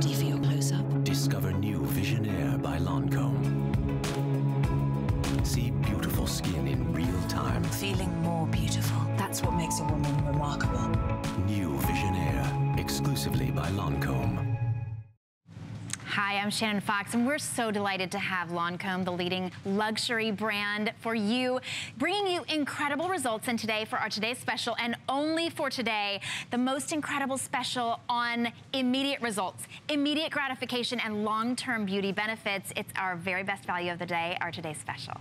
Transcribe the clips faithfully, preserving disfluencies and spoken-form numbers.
ready for your close-up? Discover new Visionaire by Lancome. See beautiful skin in real time. Feeling more beautiful. That's what makes a woman remarkable. New Visionaire, exclusively by Lancome. Hi, I'm Shannon Fox, and we're so delighted to have Lancome, the leading luxury brand, for you, bringing you incredible results. And today, for our today's special, and only for today, the most incredible special on immediate results, immediate gratification, and long-term beauty benefits. It's our very best value of the day, our today's special.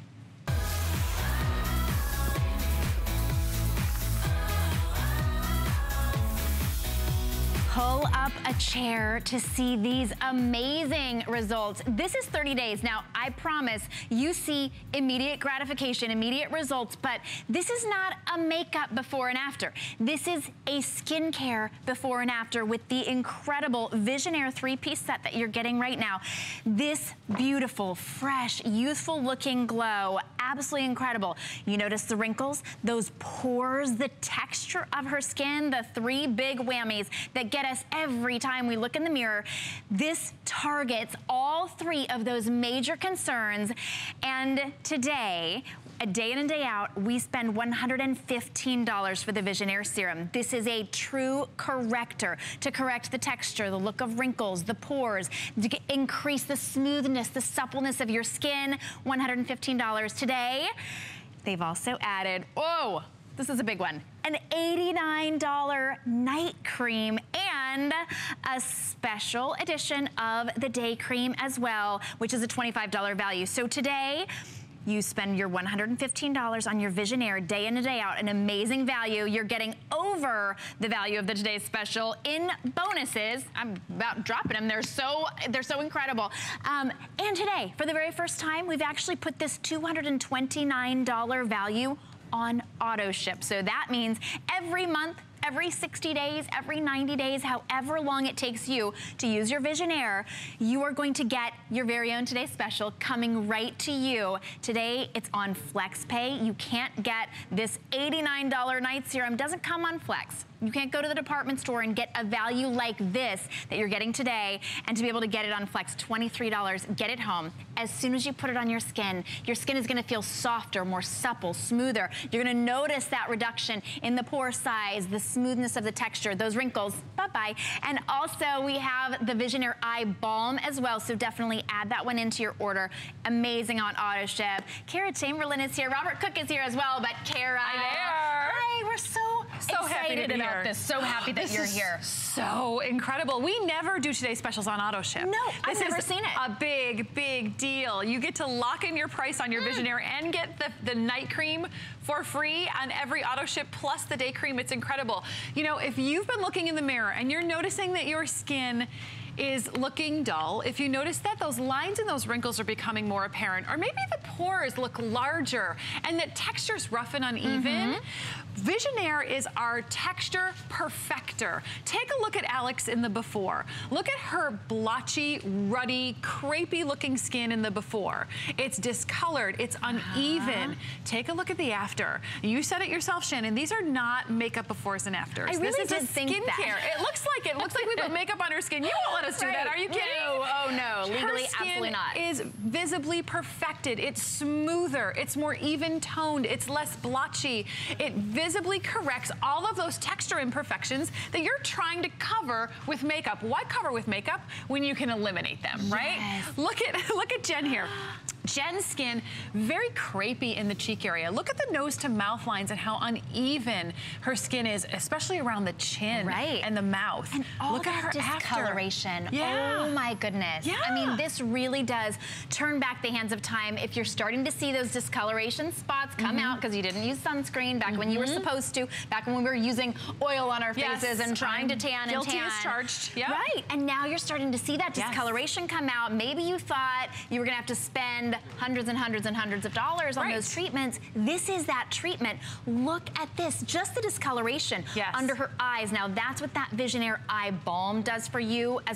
Pull up a chair to see these amazing results. This is thirty days. Now, I promise you see immediate gratification, immediate results, but this is not a makeup before and after. This is a skincare before and after with the incredible Visionaire three-piece set that you're getting right now. This beautiful, fresh, youthful looking glow, absolutely incredible. You notice the wrinkles, those pores, the texture of her skin, the three big whammies that get us every time we look in the mirror. This targets all three of those major concerns. And today, a day in and day out, we spend one hundred fifteen dollars for the Visionaire Serum. This is a true corrector to correct the texture, the look of wrinkles, the pores, to get, increase the smoothness, the suppleness of your skin. one hundred fifteen dollars today. They've also added, oh, this is a big one, an eighty-nine dollar night cream and a special edition of the day cream as well, which is a twenty-five dollar value. So today, you spend your one hundred fifteen dollars on your Visionaire day in and day out, an amazing value. You're getting over the value of the today's special in bonuses. I'm about dropping them. They're so, they're so incredible. Um, and today, for the very first time, we've actually put this two hundred twenty-nine dollar value on auto ship. So that means every month, every sixty days, every ninety days, however long it takes you to use your Visionaire, you are going to get your very own today's special coming right to you. Today, it's on FlexPay. You can't get this eighty-nine dollar night serum. Doesn't come on Flex. You can't go to the department store and get a value like this that you're getting today, and to be able to get it on Flex, twenty-three dollars, get it home. As soon as you put it on your skin, your skin is gonna feel softer, more supple, smoother. You're gonna notice that reduction in the pore size, the smoothness of the texture, those wrinkles, bye-bye. And also we have the Visionaire Eye Balm as well, so definitely add that one into your order. Amazing on auto ship. Kara Chamberlain is here, Robert Cook is here as well, but Kara. Hi there. Hi, we're so, so happy to be about here. this. So happy that this you're is here. So incredible. We never do today's specials on auto ship. No, I've this never is seen it. A big, big deal. You get to lock in your price on your mm. Visionaire and get the, the night cream for free on every auto ship plus the day cream. It's incredible. You know, if you've been looking in the mirror and you're noticing that your skin is looking dull, if you notice that those lines and those wrinkles are becoming more apparent, or maybe the pores look larger and the texture's rough and uneven, mm-hmm. Visionaire is our texture perfector. Take a look at Alex in the before. Look at her blotchy, ruddy, crepey looking skin in the before. It's discolored, it's uneven. Uh-huh. Take a look at the after. You said it yourself, Shannon, these are not makeup befores and afters. I really this is did a think skincare. that. It looks like it. It looks like we put makeup on her skin. You won't let us do right. that. Are you kidding? No, oh no, legally her skin absolutely not. Is visibly perfected. It's smoother. It's more even toned. It's less blotchy. It visibly corrects all of those texture imperfections that you're trying to cover with makeup. Why cover with makeup when you can eliminate them, right? Yes. Look at look at Jen here. Jen's skin, very crepey in the cheek area. Look at the nose to mouth lines and how uneven her skin is, especially around the chin right. and the mouth. And all Look that at her discoloration. After. Yeah. Oh my goodness. Yeah. I mean, this really does turn back the hands of time. If you're starting to see those discoloration spots come mm-hmm. out because you didn't use sunscreen back mm-hmm. when you were supposed to, back when we were using oil on our faces yes. and trying I'm to tan guilty and tan. as charged. Yep. Right. And now you're starting to see that discoloration yes. come out. Maybe you thought you were gonna have to spend hundreds and hundreds and hundreds of dollars on right. those treatments. This is that treatment. Look at this, just the discoloration yes. under her eyes. Now that's what that Visionaire Eye Balm does for you, as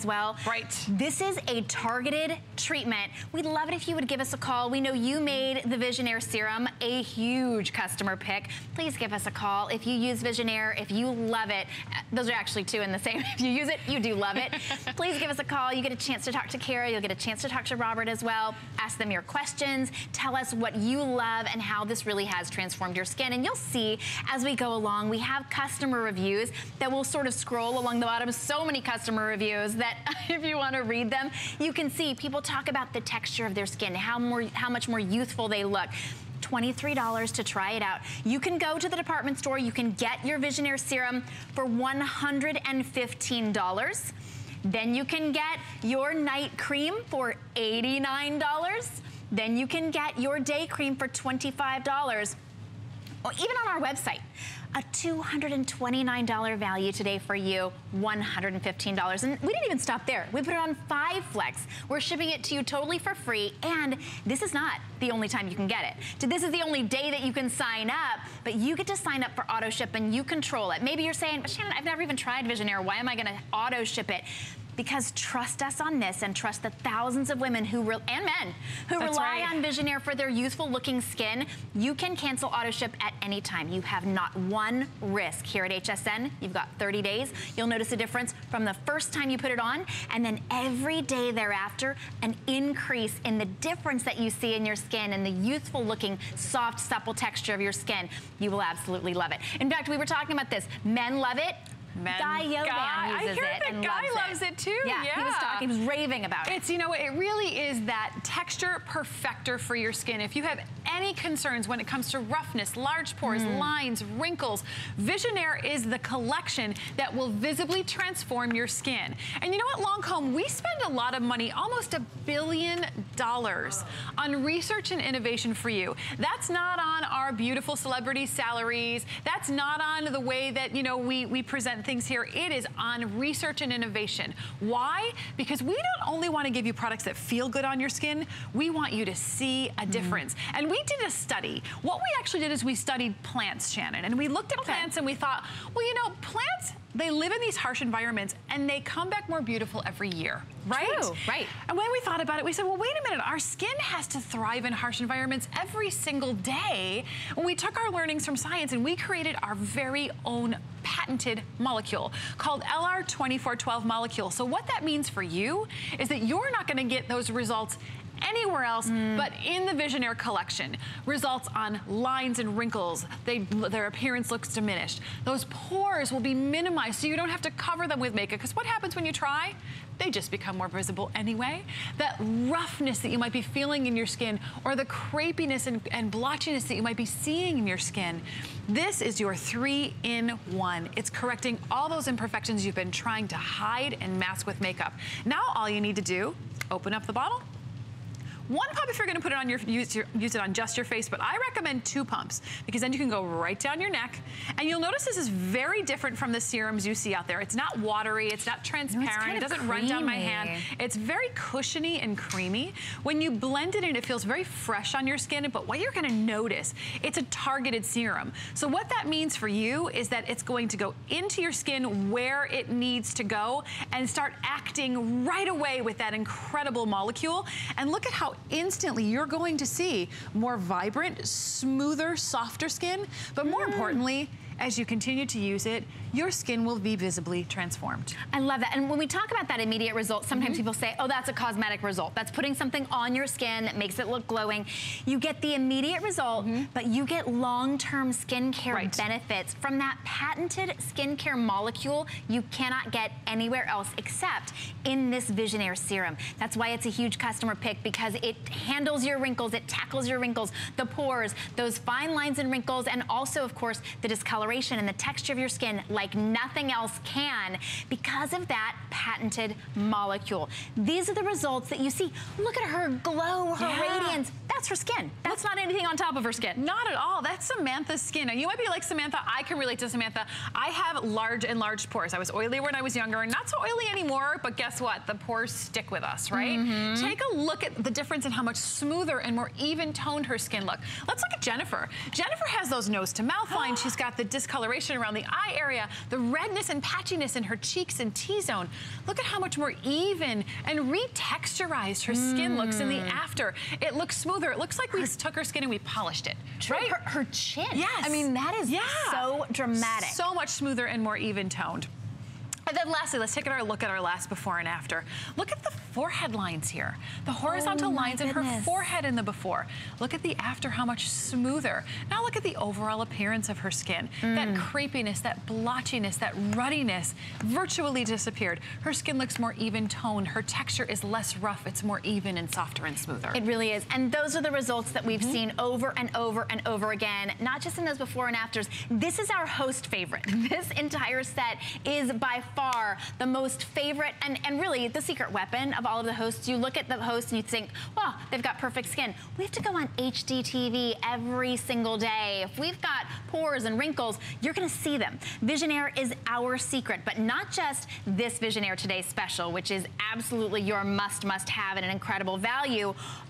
as well. Right. This is a targeted treatment. We'd love it if you would give us a call. We know you made the Visionaire Serum a huge customer pick. Please give us a call if you use Visionaire, if you love it. Those are actually two in the same. If you use it, you do love it. Please give us a call. You get a chance to talk to Kara. You'll get a chance to talk to Robert as well. Ask them your questions. Tell us what you love and how this really has transformed your skin. And you'll see as we go along, we have customer reviews that will sort of scroll along the bottom. So many customer reviews that if you want to read them, you can see people talk about the texture of their skin, how more, how much more youthful they look. twenty-three dollars to try it out. You can go to the department store. You can get your Visionaire Serum for one hundred fifteen dollars. Then you can get your night cream for eighty-nine dollars. Then you can get your day cream for twenty-five dollars. Or even on our website, a two hundred twenty-nine dollar value today for you, one hundred fifteen dollars. And we didn't even stop there. We put it on five flex. We're shipping it to you totally for free, and this is not the only time you can get it. This is the only day that you can sign up, but you get to sign up for auto ship and you control it. Maybe you're saying, but Shannon, I've never even tried Visionaire. Why am I gonna auto ship it? Because trust us on this and trust the thousands of women who re and men who That's rely right. on Visionaire for their youthful looking skin. You can cancel auto ship at any time. You have not one risk. Here at H S N, you've got thirty days. You'll notice a difference from the first time you put it on, and then every day thereafter, an increase in the difference that you see in your skin and the youthful looking, soft, supple texture of your skin. You will absolutely love it. In fact, we were talking about this. Men love it. Men, Guy Yovan Guy, uses I hear it that and Guy loves, loves it. it, too. Yeah, yeah, he was talking, he was raving about it. It's, you know, it really is that texture perfector for your skin. If you have any concerns when it comes to roughness, large pores, mm. lines, wrinkles, Visionaire is the collection that will visibly transform your skin. And you know what, Lancome, we spend a lot of money, almost a billion dollars on research and innovation for you. That's not on our beautiful celebrity salaries. That's not on the way that, you know, we, we present things here. It is on research and innovation. Why? Because we don't only want to give you products that feel good on your skin, we want you to see a difference. Mm. And we did a study. What we actually did is we studied plants, Shannon, and we looked at okay. plants and we thought, well, you know, plants, they live in these harsh environments and they come back more beautiful every year, right? True, right. And when we thought about it, we said, well, wait a minute, our skin has to thrive in harsh environments every single day. And we took our learnings from science and we created our very own patented molecule called L R twenty-four twelve molecule. So what that means for you is that you're not gonna get those results anywhere else mm. but in the Visionaire collection. Results on lines and wrinkles. They, their appearance looks diminished. Those pores will be minimized so you don't have to cover them with makeup, because what happens when you try? They just become more visible anyway. That roughness that you might be feeling in your skin, or the crepiness and, and blotchiness that you might be seeing in your skin, this is your three in one. It's correcting all those imperfections you've been trying to hide and mask with makeup. Now all you need to do, open up the bottle. One pump if you're gonna put it on your use, your, use it on just your face, but I recommend two pumps because then you can go right down your neck. And you'll notice this is very different from the serums you see out there. It's not watery, it's not transparent, no, it's it doesn't creamy. run down my hand. It's very cushiony and creamy. When you blend it in, it feels very fresh on your skin, but what you're gonna notice, it's a targeted serum. So what that means for you is that it's going to go into your skin where it needs to go and start acting right away with that incredible molecule. And look at how instantly you're going to see more vibrant, smoother, softer skin, but more mm. importantly, as you continue to use it, your skin will be visibly transformed. I love that. And when we talk about that immediate result, sometimes mm-hmm. people say, oh, that's a cosmetic result. That's putting something on your skin that makes it look glowing. You get the immediate result, mm-hmm. but you get long-term skincare right. benefits from that patented skincare molecule you cannot get anywhere else except in this Visionaire serum. That's why it's a huge customer pick, because it handles your wrinkles, it tackles your wrinkles, the pores, those fine lines and wrinkles, and also, of course, the discoloration and the texture of your skin like nothing else can because of that patented molecule. These are the results that you see. Look at her glow, her yeah. radiance. That's her skin. That's not anything on top of her skin. Not at all. That's Samantha's skin. Now, you might be like Samantha. I can relate to Samantha. I have large enlarged pores. I was oily when I was younger and not so oily anymore, but guess what? The pores stick with us, right? Mm-hmm. Take a look at the difference in how much smoother and more even toned her skin look. Let's look at Jennifer. Jennifer has those nose to mouth lines. She's got the discoloration around the eye area, the redness and patchiness in her cheeks and T-zone. Look at how much more even and re-texturized her mm. skin looks in the after. It looks smoother. It looks like we took her skin and we polished it. Right? Her, her chin. Yes. I mean, that is yeah. so dramatic. So much smoother and more even toned. And then lastly, let's take a look at our last before and after. Look at the forehead lines here. The horizontal oh lines in her goodness. forehead in the before. Look at the after, how much smoother. Now look at the overall appearance of her skin. Mm. That crepiness, that blotchiness, that ruddiness virtually disappeared. Her skin looks more even toned. Her texture is less rough. It's more even and softer and smoother. It really is. And those are the results that we've mm-hmm. seen over and over and over again, not just in those before and afters. This is our host favorite. This entire set is by far the most favorite and, and really the secret weapon of all of the hosts. You look at the host and you think, well, they've got perfect skin. We have to go on H D T V every single day. If we've got pores and wrinkles, you're gonna see them. Visionaire is our secret, but not just this Visionaire Today special, which is absolutely your must, must have and an incredible value.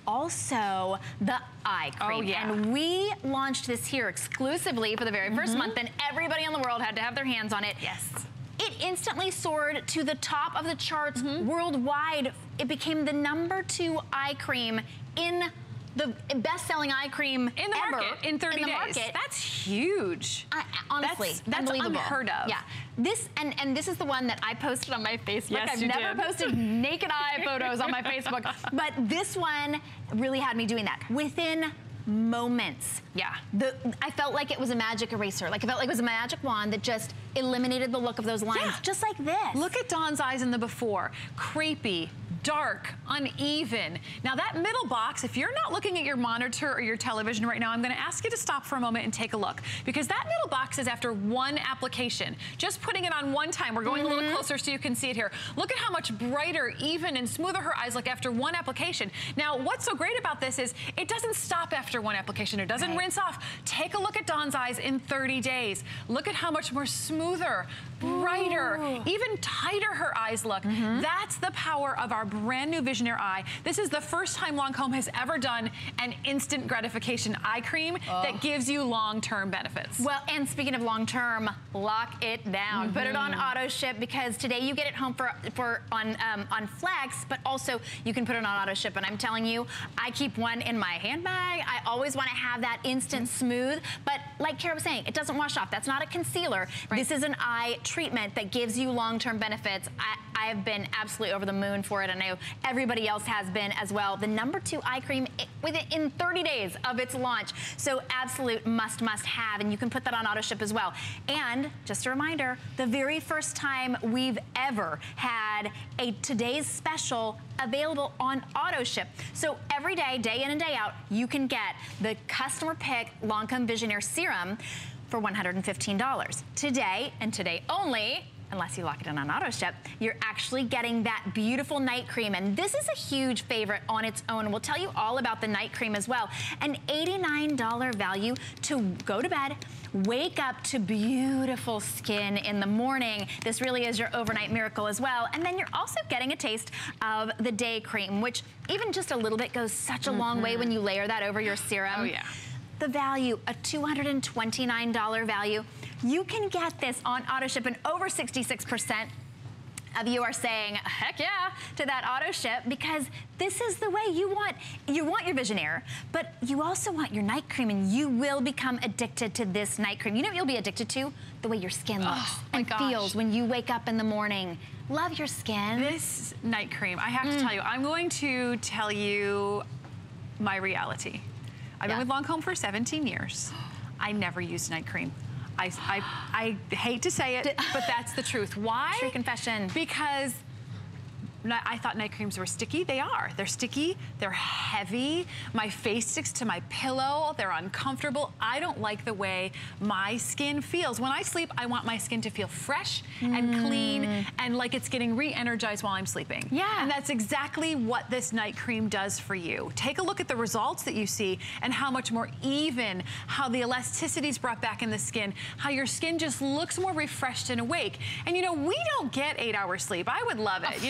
Also, the eye cream. Oh, yeah. And we launched this here exclusively for the very first mm-hmm. month, and everybody in the world had to have their hands on it. Yes. It instantly soared to the top of the charts mm-hmm. worldwide. It became the number two eye cream in the best-selling eye cream in the ever. market in thirty in the days. Market. That's huge. I, honestly, that's, that's unbelievable. unheard of. Yeah, this and and this is the one that I posted on my Facebook. Yes, I've you never did. posted naked eye photos on my Facebook, but this one really had me doing that within moments. Yeah. The, I felt like it was a magic eraser. Like it felt like it was a magic wand that just eliminated the look of those lines, yeah. just like this. Look at Dawn's eyes in the before. Crepey, dark, uneven. Now that middle box, if you're not looking at your monitor or your television right now, I'm gonna ask you to stop for a moment and take a look, because that middle box is after one application. Just putting it on one time. We're going mm-hmm. a little closer so you can see it here. Look at how much brighter, even, and smoother her eyes look after one application. Now, what's so great about this is it doesn't stop after one application. It doesn't right. rinse off. Take a look at Dawn's eyes in thirty days. Look at how much more smoother, brighter, Ooh. even tighter her eyes look. Mm-hmm. That's the power of our brand new Visionaire Eye. This is the first time Lancome has ever done an instant gratification eye cream oh. that gives you long-term benefits. Well, and speaking of long-term, lock it down. Mm-hmm. Put it on auto ship, because today you get it home for for on um, on Flex, but also you can put it on auto ship. And I'm telling you, I keep one in my handbag. I always want to have that instant mm-hmm. smooth, but like Kara was saying, it doesn't wash off. That's not a concealer. Right. This is an eye treatment that gives you long-term benefits. I, I have been absolutely over the moon for it, and I know everybody else has been as well. The number two eye cream within thirty days of its launch. So absolute must, must have, and you can put that on auto ship as well. And just a reminder, the very first time we've ever had a today's special available on auto ship. So every day, day in and day out, you can get the customer pick Lancome Visionaire Serum for one hundred fifteen dollars. Today, and today only, unless you lock it in on auto ship, you're actually getting that beautiful night cream. And this is a huge favorite on its own. We'll tell you all about the night cream as well. An eighty-nine dollar value to go to bed, wake up to beautiful skin in the morning. This really is your overnight miracle as well. And then you're also getting a taste of the day cream, which even just a little bit goes such a mm-hmm. long way when you layer that over your serum. Oh yeah. The value, a two hundred twenty-nine dollar value. You can get this on auto ship, and over sixty-six percent of you are saying, heck yeah, to that auto ship, because this is the way you want, you want your Visionaire, but you also want your night cream, and you will become addicted to this night cream. You know what you'll be addicted to? The way your skin looks oh, and gosh. feels when you wake up in the morning. Love your skin. This night cream, I have mm. to tell you, I'm going to tell you my reality. I've yeah. been with Lancome for seventeen years. I never used night cream. I, I, I hate to say it, but that's the truth. Why? True confession. Because I thought night creams were sticky. They are. They're sticky. They're heavy. My face sticks to my pillow. They're uncomfortable. I don't like the way my skin feels. When I sleep, I want my skin to feel fresh mm. and clean and like it's getting re-energized while I'm sleeping. Yeah. And that's exactly what this night cream does for you. Take a look at the results that you see and how much more even, how the elasticity is brought back in the skin, how your skin just looks more refreshed and awake. And you know, we don't get eight hours sleep. I would love it. You know, Doctor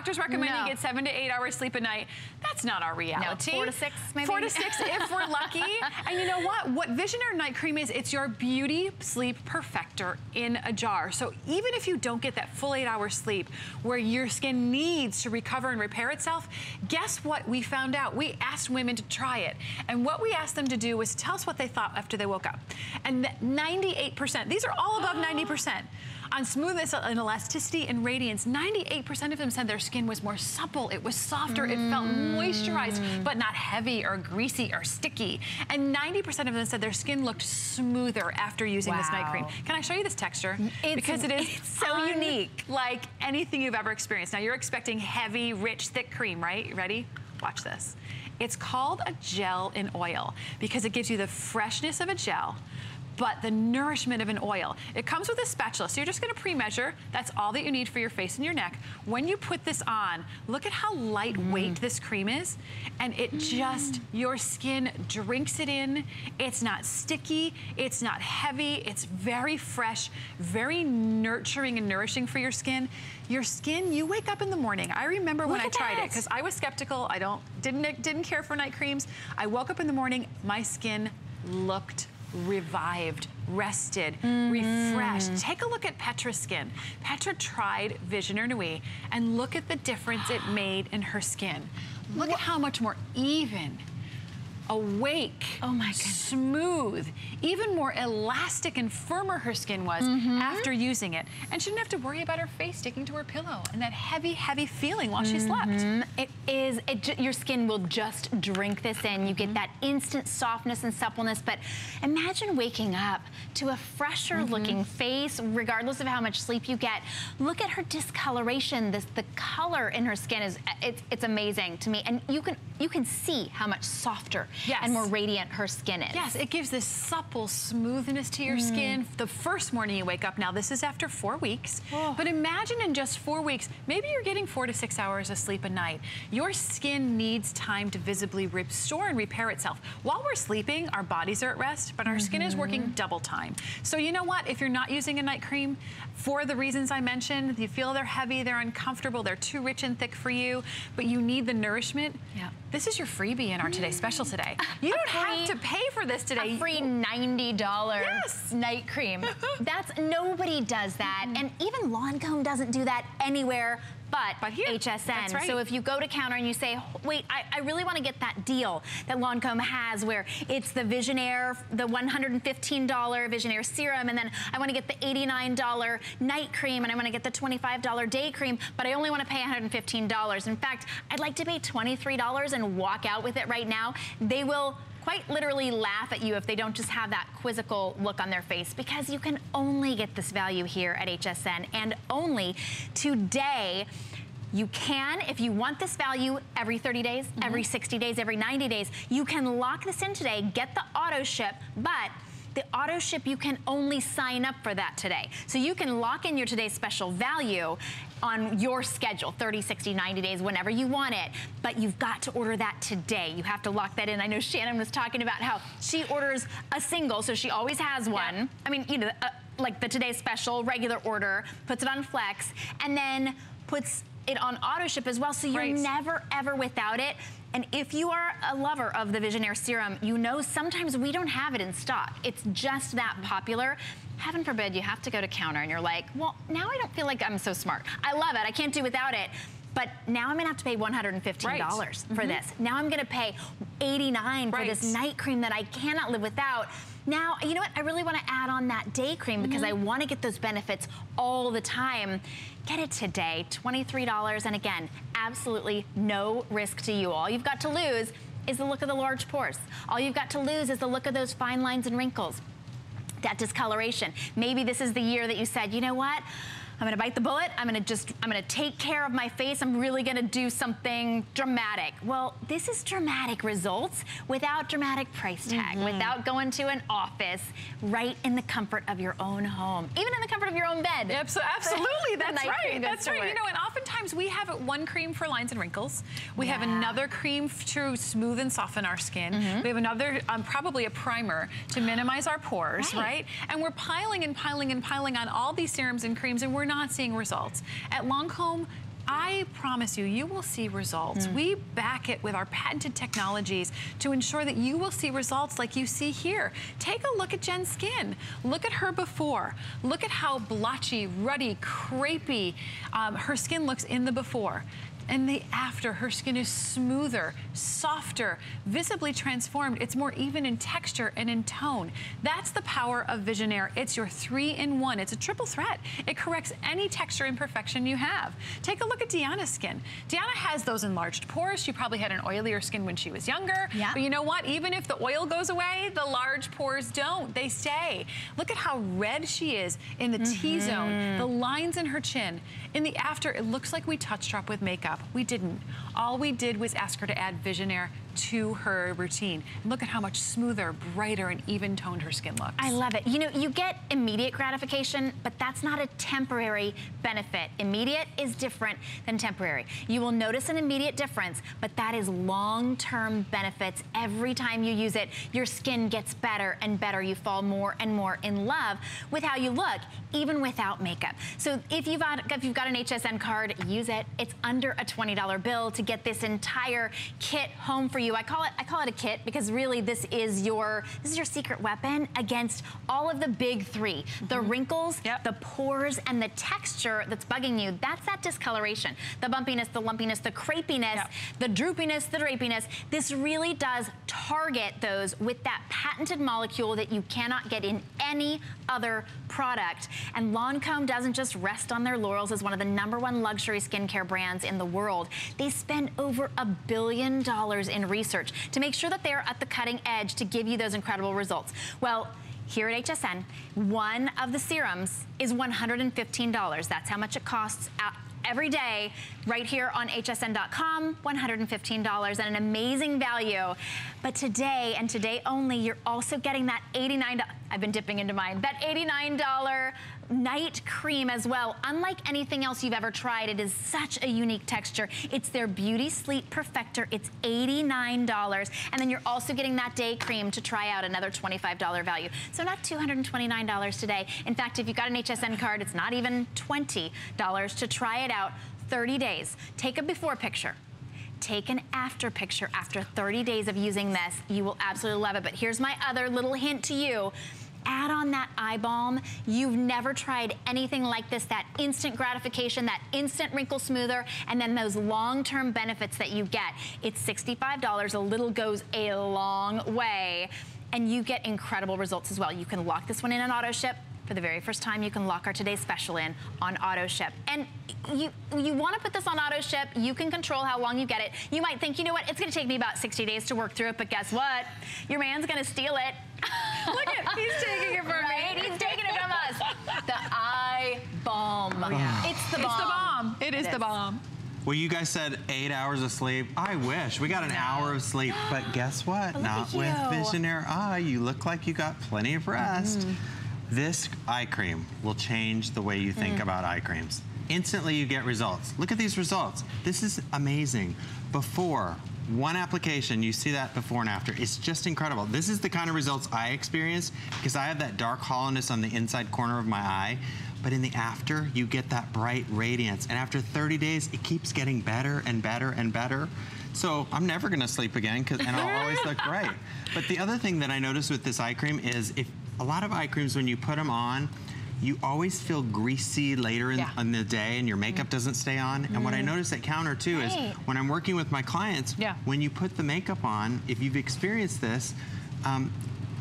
doctors recommend No. you get seven to eight hours sleep a night. That's not our reality. No, four to six, maybe? Four to six if we're lucky. And you know what? What Visionaire Night Cream is, it's your beauty sleep perfector in a jar. So even if you don't get that full eight hours sleep where your skin needs to recover and repair itself, guess what we found out? We asked women to try it. And what we asked them to do was tell us what they thought after they woke up. And ninety-eight percent, these are all above ninety percent. On smoothness and elasticity and radiance, ninety-eight percent of them said their skin was more supple, it was softer, mm. it felt moisturized, but not heavy or greasy or sticky. And ninety percent of them said their skin looked smoother after using wow. this night cream. Can I show you this texture? It's, because it is it's so unique. Like anything you've ever experienced. Now you're expecting heavy, rich, thick cream, right? You ready? Watch this. It's called a gel in oil because it gives you the freshness of a gel, but the nourishment of an oil. It comes with a spatula, so you're just gonna pre-measure. That's all that you need for your face and your neck. When you put this on, look at how lightweight mm. this cream is, and it mm. just, your skin drinks it in. It's not sticky, it's not heavy, it's very fresh, very nurturing and nourishing for your skin. Your skin, you wake up in the morning. I remember look when I tried that. it, because I was skeptical, I don't, didn't, didn't care for night creams. I woke up in the morning, my skin looked revived, rested, mm-hmm. refreshed. Take a look at Petra's skin. Petra tried Visionaire Nuit and look at the difference it made in her skin. Look what? at how much more even, awake, oh my goodness. smooth, even more elastic and firmer her skin was mm-hmm. after using it. And she didn't have to worry about her face sticking to her pillow and that heavy, heavy feeling while mm-hmm. she slept. It is, it, your skin will just drink this in. You get mm-hmm. that instant softness and suppleness, but imagine waking up to a fresher mm-hmm. looking face, regardless of how much sleep you get. Look at her discoloration. This, the color in her skin is, it's, it's amazing to me. And you can, you can see how much softer Yes. and more radiant her skin is. Yes, it gives this supple smoothness to your mm. skin. The first morning you wake up, now this is after four weeks, oh. but imagine in just four weeks, maybe you're getting four to six hours of sleep a night. Your skin needs time to visibly restore and repair itself. While we're sleeping, our bodies are at rest, but our mm-hmm. skin is working double time. So you know what? If you're not using a night cream, for the reasons I mentioned, you feel they're heavy, they're uncomfortable, they're too rich and thick for you, but you need the nourishment, yeah. this is your freebie in our Today Special today. You don't free, have to pay for this today. A free ninety dollar yes. night cream. That's, nobody does that. Mm-hmm. And even Lancome doesn't do that anywhere but, but here, H S N. That's right. So if you go to counter and you say, wait, I, I really want to get that deal that Lancome has where it's the Visionaire, the one hundred fifteen dollar Visionaire serum, and then I want to get the eighty-nine dollar night cream, and I want to get the twenty-five dollar day cream, but I only want to pay one hundred fifteen dollars. In fact, I'd like to pay twenty-three dollars and walk out with it right now. They will quite literally laugh at you if they don't just have that quizzical look on their face, because you can only get this value here at H S N, and only today. You can, if you want this value every thirty days, mm-hmm. every sixty days, every ninety days, you can lock this in today, get the auto ship, but the auto ship, you can only sign up for that today. So you can lock in your today's special value on your schedule, thirty, sixty, ninety days, whenever you want it. But you've got to order that today. You have to lock that in. I know Shannon was talking about how she orders a single, so she always has one. Yeah. I mean, you know, uh, like the today's special, regular order, puts it on Flex, and then puts it on auto ship as well, so you're right. never ever without it. And if you are a lover of the Visionaire serum, you know sometimes we don't have it in stock. It's just that popular. Heaven forbid you have to go to counter and you're like, well, now I don't feel like I'm so smart. I love it, I can't do without it. But now I'm gonna have to pay one hundred fifteen dollars right. for mm-hmm. this. Now I'm gonna pay eighty-nine dollars right. for this night cream that I cannot live without. Now, you know what? I really wanna add on that day cream mm-hmm. because I wanna get those benefits all the time. Get it today, twenty-three dollars, and again, absolutely no risk to you. All you've got to lose is the look of the large pores. All you've got to lose is the look of those fine lines and wrinkles, that discoloration. Maybe this is the year that you said, you know what? I'm gonna bite the bullet, I'm gonna just, I'm gonna take care of my face, I'm really gonna do something dramatic. Well, this is dramatic results without dramatic price tag, mm-hmm. without going to an office, right in the comfort of your own home, even in the comfort of your own bed. Yep, so absolutely, that's right, that's right. Work. You know, and oftentimes we have one cream for lines and wrinkles, we yeah. have another cream to smooth and soften our skin, mm-hmm. we have another, um, probably a primer to minimize our pores, right. right? And we're piling and piling and piling on all these serums and creams, and we're not seeing results. At Lancome, I promise you, you will see results. Mm. We back it with our patented technologies to ensure that you will see results like you see here. Take a look at Jen's skin. Look at her before. Look at how blotchy, ruddy, crepey um, her skin looks in the before. And the after, her skin is smoother, softer, visibly transformed. It's more even in texture and in tone. That's the power of Visionaire. It's your three-in-one. It's a triple threat. It corrects any texture imperfection you have. Take a look at Deanna's skin. Deanna has those enlarged pores. She probably had an oilier skin when she was younger. Yeah. But you know what? Even if the oil goes away, the large pores don't. They stay. Look at how red she is in the mm-hmm. T-zone, the lines in her chin. In the after, it looks like we touch drop with makeup. We didn't. All we did was ask her to add Visionaire to her routine. And look at how much smoother, brighter, and even toned her skin looks. I love it. You know, you get immediate gratification, but that's not a temporary benefit. Immediate is different than temporary. You will notice an immediate difference, but that is long-term benefits. Every time you use it, your skin gets better and better. You fall more and more in love with how you look, even without makeup. So if you've got, if you've got an H S N card, use it. It's under a twenty dollar bill to get this entire kit home for you. I call it I call it a kit because really this is your this is your secret weapon against all of the big three. Mm-hmm. The wrinkles, yep. the pores, and the texture that's bugging you. That's that discoloration. The bumpiness, the lumpiness, the crepiness, yep. the droopiness, the drapiness. This really does target those with that patented molecule that you cannot get in any other product. And Lancome doesn't just rest on their laurels as one of the number one luxury skincare brands in the world. They spend over a billion dollars in research to make sure that they're at the cutting edge to give you those incredible results. Well, here at H S N, one of the serums is one hundred fifteen dollars. That's how much it costs out every day right here on H S N dot com, one hundred fifteen dollars, and an amazing value. But today, and today only, you're also getting that eighty-nine dollars, I've been dipping into mine, that eighty-nine dollar night cream as well. Unlike anything else you've ever tried, it is such a unique texture. It's their Beauty Sleep Perfector. It's eighty-nine dollars. And then you're also getting that day cream to try out, another twenty-five dollar value. So not two hundred twenty-nine dollars today. In fact, if you've got an H S N card, it's not even twenty dollars to try it out. thirty days. Take a before picture. Take an after picture after thirty days of using this. You will absolutely love it. But here's my other little hint to you. Add on that eye balm. You've never tried anything like this, that instant gratification, that instant wrinkle smoother, and then those long-term benefits that you get. It's sixty-five dollars. A little goes a long way, and you get incredible results as well. You can lock this one in on auto ship. For the very first time, you can lock our Today Special in on auto ship. And you you want to put this on auto ship, you can control how long you get it. You might think, you know what, it's going to take me about sixty days to work through it, but guess what? Your man's going to steal it. Look at, he's taking it from right? me. He's taking it from us. The eye balm. Oh, yeah. It's the bomb. It's the bomb. It, it is, is the bomb. Well, you guys said eight hours of sleep. I wish. We got an hour of sleep. But guess what? Look Not with Visionaire Eye. You look like you got plenty of rest. Mm. This eye cream will change the way you think mm. about eye creams. Instantly, you get results. Look at these results. This is amazing. Before, one application, you see that before and after. It's just incredible. This is the kind of results I experienced because I have that dark hollowness on the inside corner of my eye. But in the after, you get that bright radiance. And after thirty days, it keeps getting better and better and better. So I'm never gonna sleep again, cause, and I'll always look great. But the other thing that I noticed with this eye cream is if a lot of eye creams, when you put them on, you always feel greasy later in, yeah. in the day and your makeup mm. doesn't stay on. Mm. And what I notice at counter too right. is when I'm working with my clients, yeah. when you put the makeup on, if you've experienced this, um,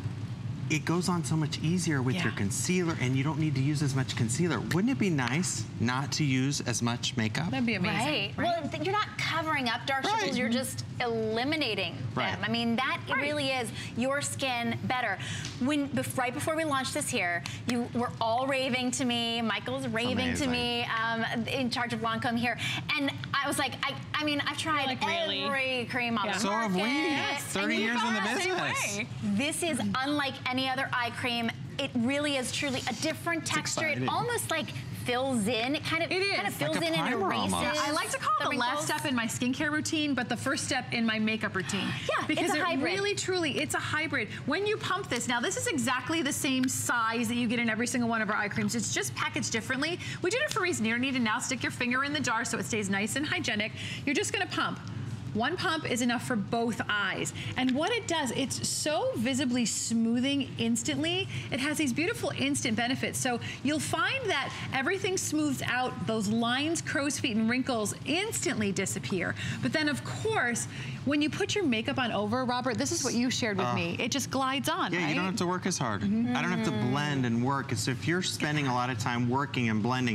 it goes on so much easier with yeah. your concealer and you don't need to use as much concealer. Wouldn't it be nice not to use as much makeup? That'd be amazing. Right. right? Well, you're not covering up dark circles, right. you're just eliminating right. them. I mean, that right. really is your skin better. When Right before we launched this here, you were all raving to me. Michael's raving amazing. to me, um, in charge of Lancome here. And I was like, I, I mean, I've tried like, every really? cream on yeah. the so market. So have we. Yes. thirty years in the business. This is unlike any other eye cream. it really is truly a different texture. It almost like fills in. It kind of, it is. kind of fills like in and erases. Yeah, I like to call it the, the last step in my skincare routine, but the first step in my makeup routine. Yeah, because it's a it hybrid. really, truly, it's a hybrid. When you pump this, now this is exactly the same size that you get in every single one of our eye creams. It's just packaged differently. We did it for a reason. You don't need to now stick your finger in the jar so it stays nice and hygienic. You're just gonna pump. One pump is enough for both eyes. And what it does, it's so visibly smoothing instantly. It has these beautiful instant benefits. So you'll find that everything smooths out, those lines, crow's feet, and wrinkles instantly disappear. But then of course, when you put your makeup on over, Robert, this is what you shared with uh, me. It just glides on, yeah, right? you don't have to work as hard. Mm-hmm. I don't have to blend and work. So if you're spending a lot of time working and blending,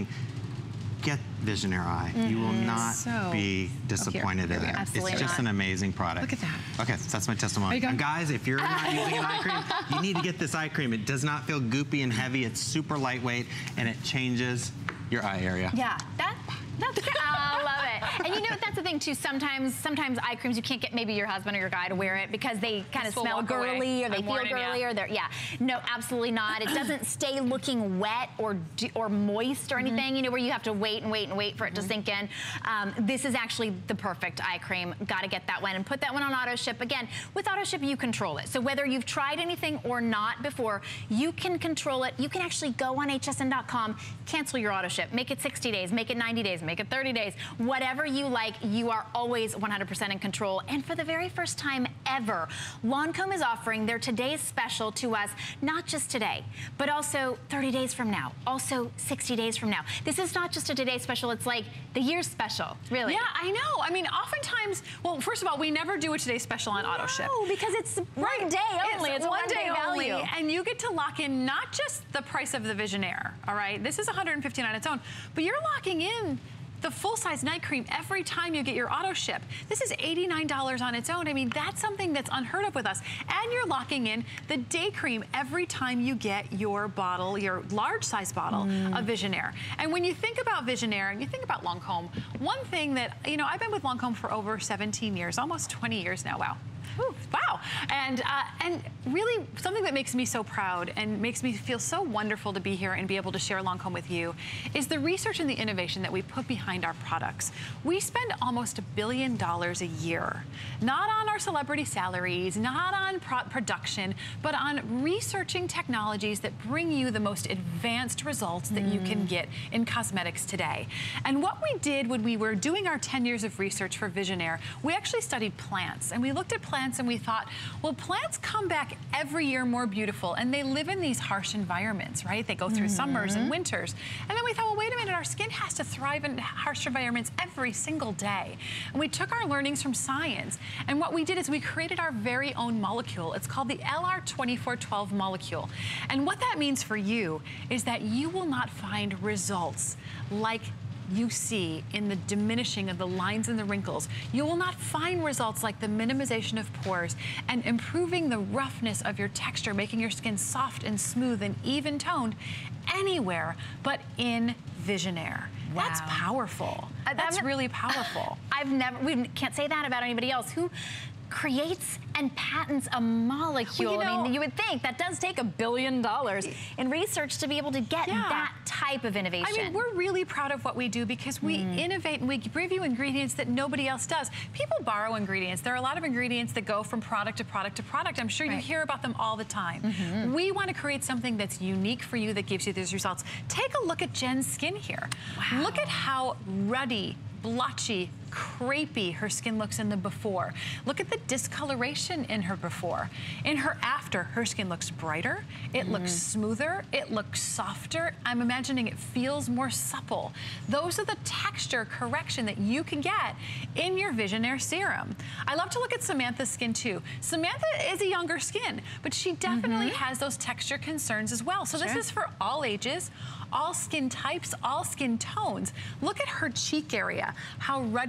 get Visionaire Eye. Mm-hmm. You will not so, be disappointed in it. Absolutely it's just not. an amazing product. Look at that. Okay, so that's my testimony. And guys, if you're not using an eye cream, you need to get this eye cream. It does not feel goopy and heavy. It's super lightweight, and it changes your eye area. Yeah, that, that's good. I love it. And you know, that's the thing too, sometimes sometimes eye creams, you can't get maybe your husband or your guy to wear it because they kind of smell girly or they feel girly or they're, yeah. No, absolutely not. It doesn't stay looking wet or or moist or anything, mm-hmm. you know, where you have to wait and wait and wait for it mm-hmm. to sink in. Um, this is actually the perfect eye cream. Got to get that one and put that one on auto ship. Again, with auto ship, you control it. So whether you've tried anything or not before, you can control it. You can actually go on H S N dot com, cancel your auto ship, make it sixty days, make it ninety days, make it thirty days, whatever you like, you are always one hundred percent in control. And for the very first time ever, Lancome is offering their today's special to us, not just today, but also thirty days from now, also sixty days from now. This is not just a today special, it's like the year's special, really. Yeah, I know. I mean, oftentimes, well, first of all, we never do a today special on auto ship. No, because it's one right. day only. It's, it's one, one day, day value. only, and you get to lock in not just the price of the Visionaire, all right? This is one hundred fifteen dollars on its own, but you're locking in the full-size night cream every time you get your auto ship. This is eighty-nine dollars on its own. I mean, that's something that's unheard of with us. And you're locking in the day cream every time you get your bottle, your large size bottle mm. of Visionaire. And when you think about Visionaire and you think about Lancome, one thing that, you know, I've been with Lancome for over seventeen years, almost twenty years now, wow. Ooh, wow. And, uh, and really something that makes me so proud and makes me feel so wonderful to be here and be able to share Lancome with you is the research and the innovation that we put behind our products. We spend almost a billion dollars a year, not on our celebrity salaries, not on pro production, but on researching technologies that bring you the most advanced results that mm. you can get in cosmetics today. And what we did when we were doing our ten years of research for Visionaire, we actually studied plants, and we looked at plants and we thought, well, plants come back every year more beautiful, and they live in these harsh environments, right? They go through mm-hmm. summers and winters. And then we thought, well, wait a minute, our skin has to thrive in harsh environments every single day. And we took our learnings from science, and what we did is we created our very own molecule. It's called the L R twenty-four twelve molecule. And what that means for you is that you will not find results like you see in the diminishing of the lines and the wrinkles. You will not find results like the minimization of pores and improving the roughness of your texture, making your skin soft and smooth and even toned anywhere but in Visionaire. Wow. That's powerful. Uh, That's really powerful. I've never, we can't say that about anybody else. Who creates and patents a molecule? Well, you know, I mean, you would think that does take a billion dollars in research to be able to get yeah. that type of innovation. I mean, we're really proud of what we do because we mm. innovate and we give you ingredients that nobody else does. People borrow ingredients. There are a lot of ingredients that go from product to product to product. I'm sure right. you hear about them all the time. Mm-hmm. We want to create something that's unique for you that gives you these results. Take a look at Jen's skin here. Wow. Look at how ruddy, blotchy, crepey her skin looks in the before. Look at the discoloration in her before. In her after, her skin looks brighter, it mm. looks smoother, it looks softer. I'm imagining it feels more supple. Those are the texture correction that you can get in your Visionaire serum. I love to look at Samantha's skin too. Samantha is a younger skin, but she definitely mm-hmm. has those texture concerns as well. So sure. this is for all ages, all skin types, all skin tones. Look at her cheek area, how ruddy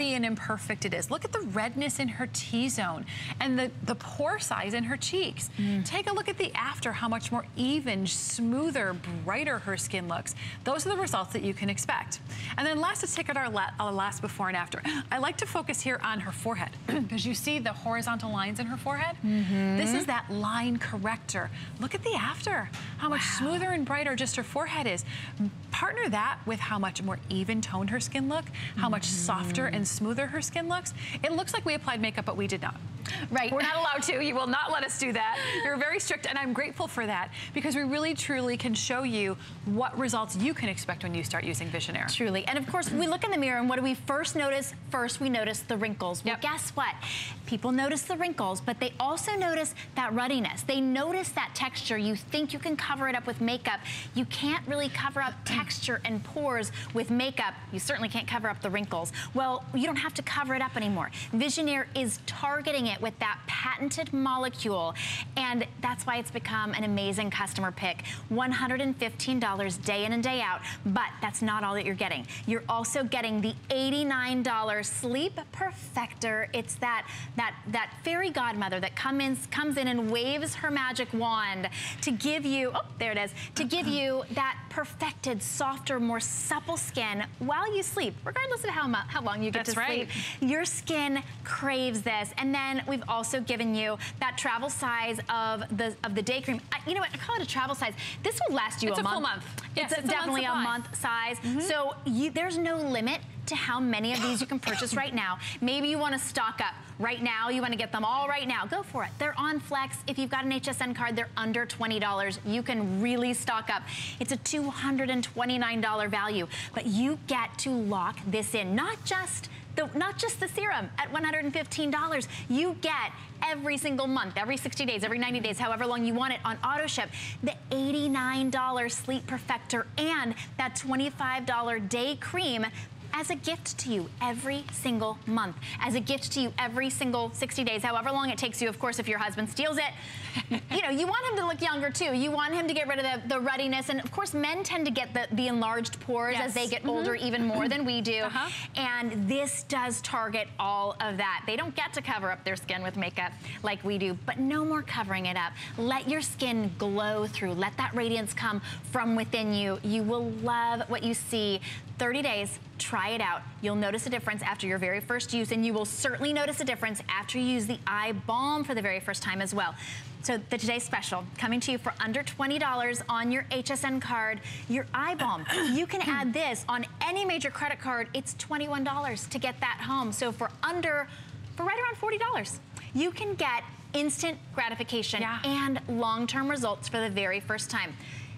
shiny and imperfect it is. Look at the redness in her T-zone and the, the pore size in her cheeks. Mm. Take a look at the after, how much more even, smoother, brighter her skin looks. Those are the results that you can expect. And then last, let's take out our, la our last before and after. I like to focus here on her forehead because you see the horizontal lines in her forehead? Mm-hmm. This is that line corrector. Look at the after, how much wow. smoother and brighter just her forehead is. Partner that with how much more even toned her skin look, how mm-hmm. much softer and smoother her skin looks. It looks like we applied makeup, but we did not. Right. We're not allowed to. You will not let us do that. You're very strict, and I'm grateful for that because we really, truly can show you what results you can expect when you start using Visionaire. Truly. And of course, we look in the mirror, and what do we first notice? First, we notice the wrinkles. Well, yep. guess what? People notice the wrinkles, but they also notice that ruddiness. They notice that texture. You think you can cover it up with makeup. You can't really cover up texture and pores with makeup. You certainly can't cover up the wrinkles. Well, you don't have to cover it up anymore. Visionaire is targeting it with that patented molecule, and that's why it's become an amazing customer pick. one hundred fifteen dollars day in and day out, but that's not all that you're getting. You're also getting the eighty-nine dollar Sleep Perfector. It's that that that fairy godmother that come in, comes in and waves her magic wand to give you, oh, there it is, to give you that perfected, softer, more supple skin while you sleep, regardless of how, how long you get that's to right. sleep. Your skin craves this. And then we've also given you that travel size of the of the day cream. I, you know what? I call it a travel size. This will last you it's a, a month. full month. Yes, it's, it's a, definitely a, a month size. Mm-hmm. So you, there's no limit to how many of these you can purchase right now. Maybe you want to stock up right now. You want to get them all right now. Go for it. They're on Flex. If you've got an H S N card, they're under twenty dollars. You can really stock up. It's a two hundred twenty-nine dollar value, but you get to lock this in. Not just The, not just the serum at one hundred fifteen dollars. You get every single month, every sixty days, every ninety days, however long you want it on auto ship, the eighty-nine dollar Sleep Perfector and that twenty-five dollar day cream as a gift to you every single month, as a gift to you every single sixty days, however long it takes you. Of course, if your husband steals it, you know, you want him to look younger too. You want him to get rid of the, the ruddiness. And of course, men tend to get the, the enlarged pores yes. as they get mm-hmm. older even more than we do. Uh-huh. And this does target all of that. They don't get to cover up their skin with makeup like we do, but no more covering it up. Let your skin glow through. Let that radiance come from within you. You will love what you see. thirty days, try it out. You'll notice a difference after your very first use, and you will certainly notice a difference after you use the eye balm for the very first time as well. So the today's special, coming to you for under twenty dollars on your H S N card, your eye balm. You can add this on any major credit card. It's twenty-one dollars to get that home. So for under, for right around forty dollars, you can get instant gratification yeah. and long-term results for the very first time.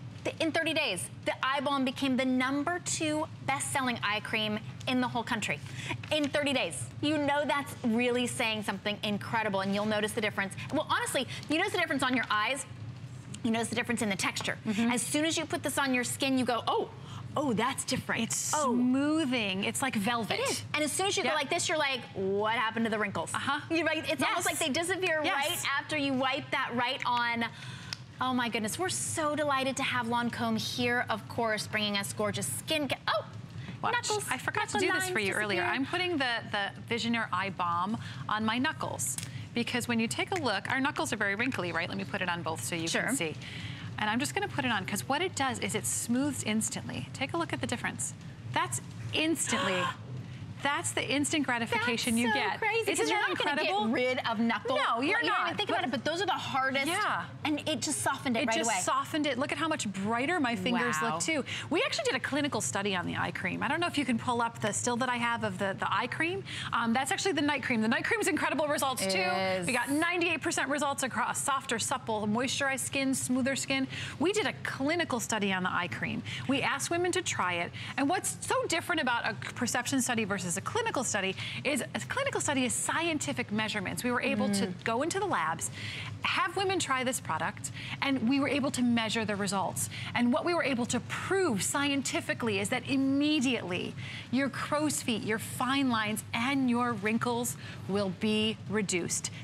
In thirty days, the eye balm became the number two best-selling eye cream in the whole country. In thirty days. You know that's really saying something incredible, and you'll notice the difference. Well, honestly, you notice the difference on your eyes. You notice the difference in the texture. Mm-hmm. As soon as you put this on your skin, you go, oh, oh, that's different. It's oh. smoothing. It's like velvet. It is. And as soon as you yep. go like this, you're like, what happened to the wrinkles? Uh-huh. You're right. It's yes. almost like they disappear yes. right after you wipe that right on. Oh my goodness, we're so delighted to have Lancome here, of course, bringing us gorgeous skin. Oh, Watch. knuckles. I forgot to do this for you earlier. I'm putting the, the Visionaire Eye Balm on my knuckles because when you take a look, our knuckles are very wrinkly, right? Let me put it on both so you sure. can see. And I'm just gonna put it on because what it does is it smooths instantly. Take a look at the difference. That's instantly. That's the instant gratification That's you so get. Crazy, Isn't you're that not incredible? Get rid of knuckles. No, you're you not. Don't even think about it, but those are the hardest. Yeah. And it just softened it, it right away. It just softened it. Look at how much brighter my fingers wow. look too. We actually did a clinical study on the eye cream. I don't know if you can pull up the still that I have of the, the eye cream. Um, that's actually the night cream. The night cream's incredible results it too. Is. We got ninety-eight percent results across softer, supple, moisturized skin, smoother skin. We did a clinical study on the eye cream. We asked women to try it. And what's so different about a perception study versus a clinical study is a clinical study is scientific measurements. We were able mm. to go into the labs, have women try this product, and we were able to measure the results. And what we were able to prove scientifically is that immediately your crow's feet, your fine lines, and your wrinkles will be reduced. That's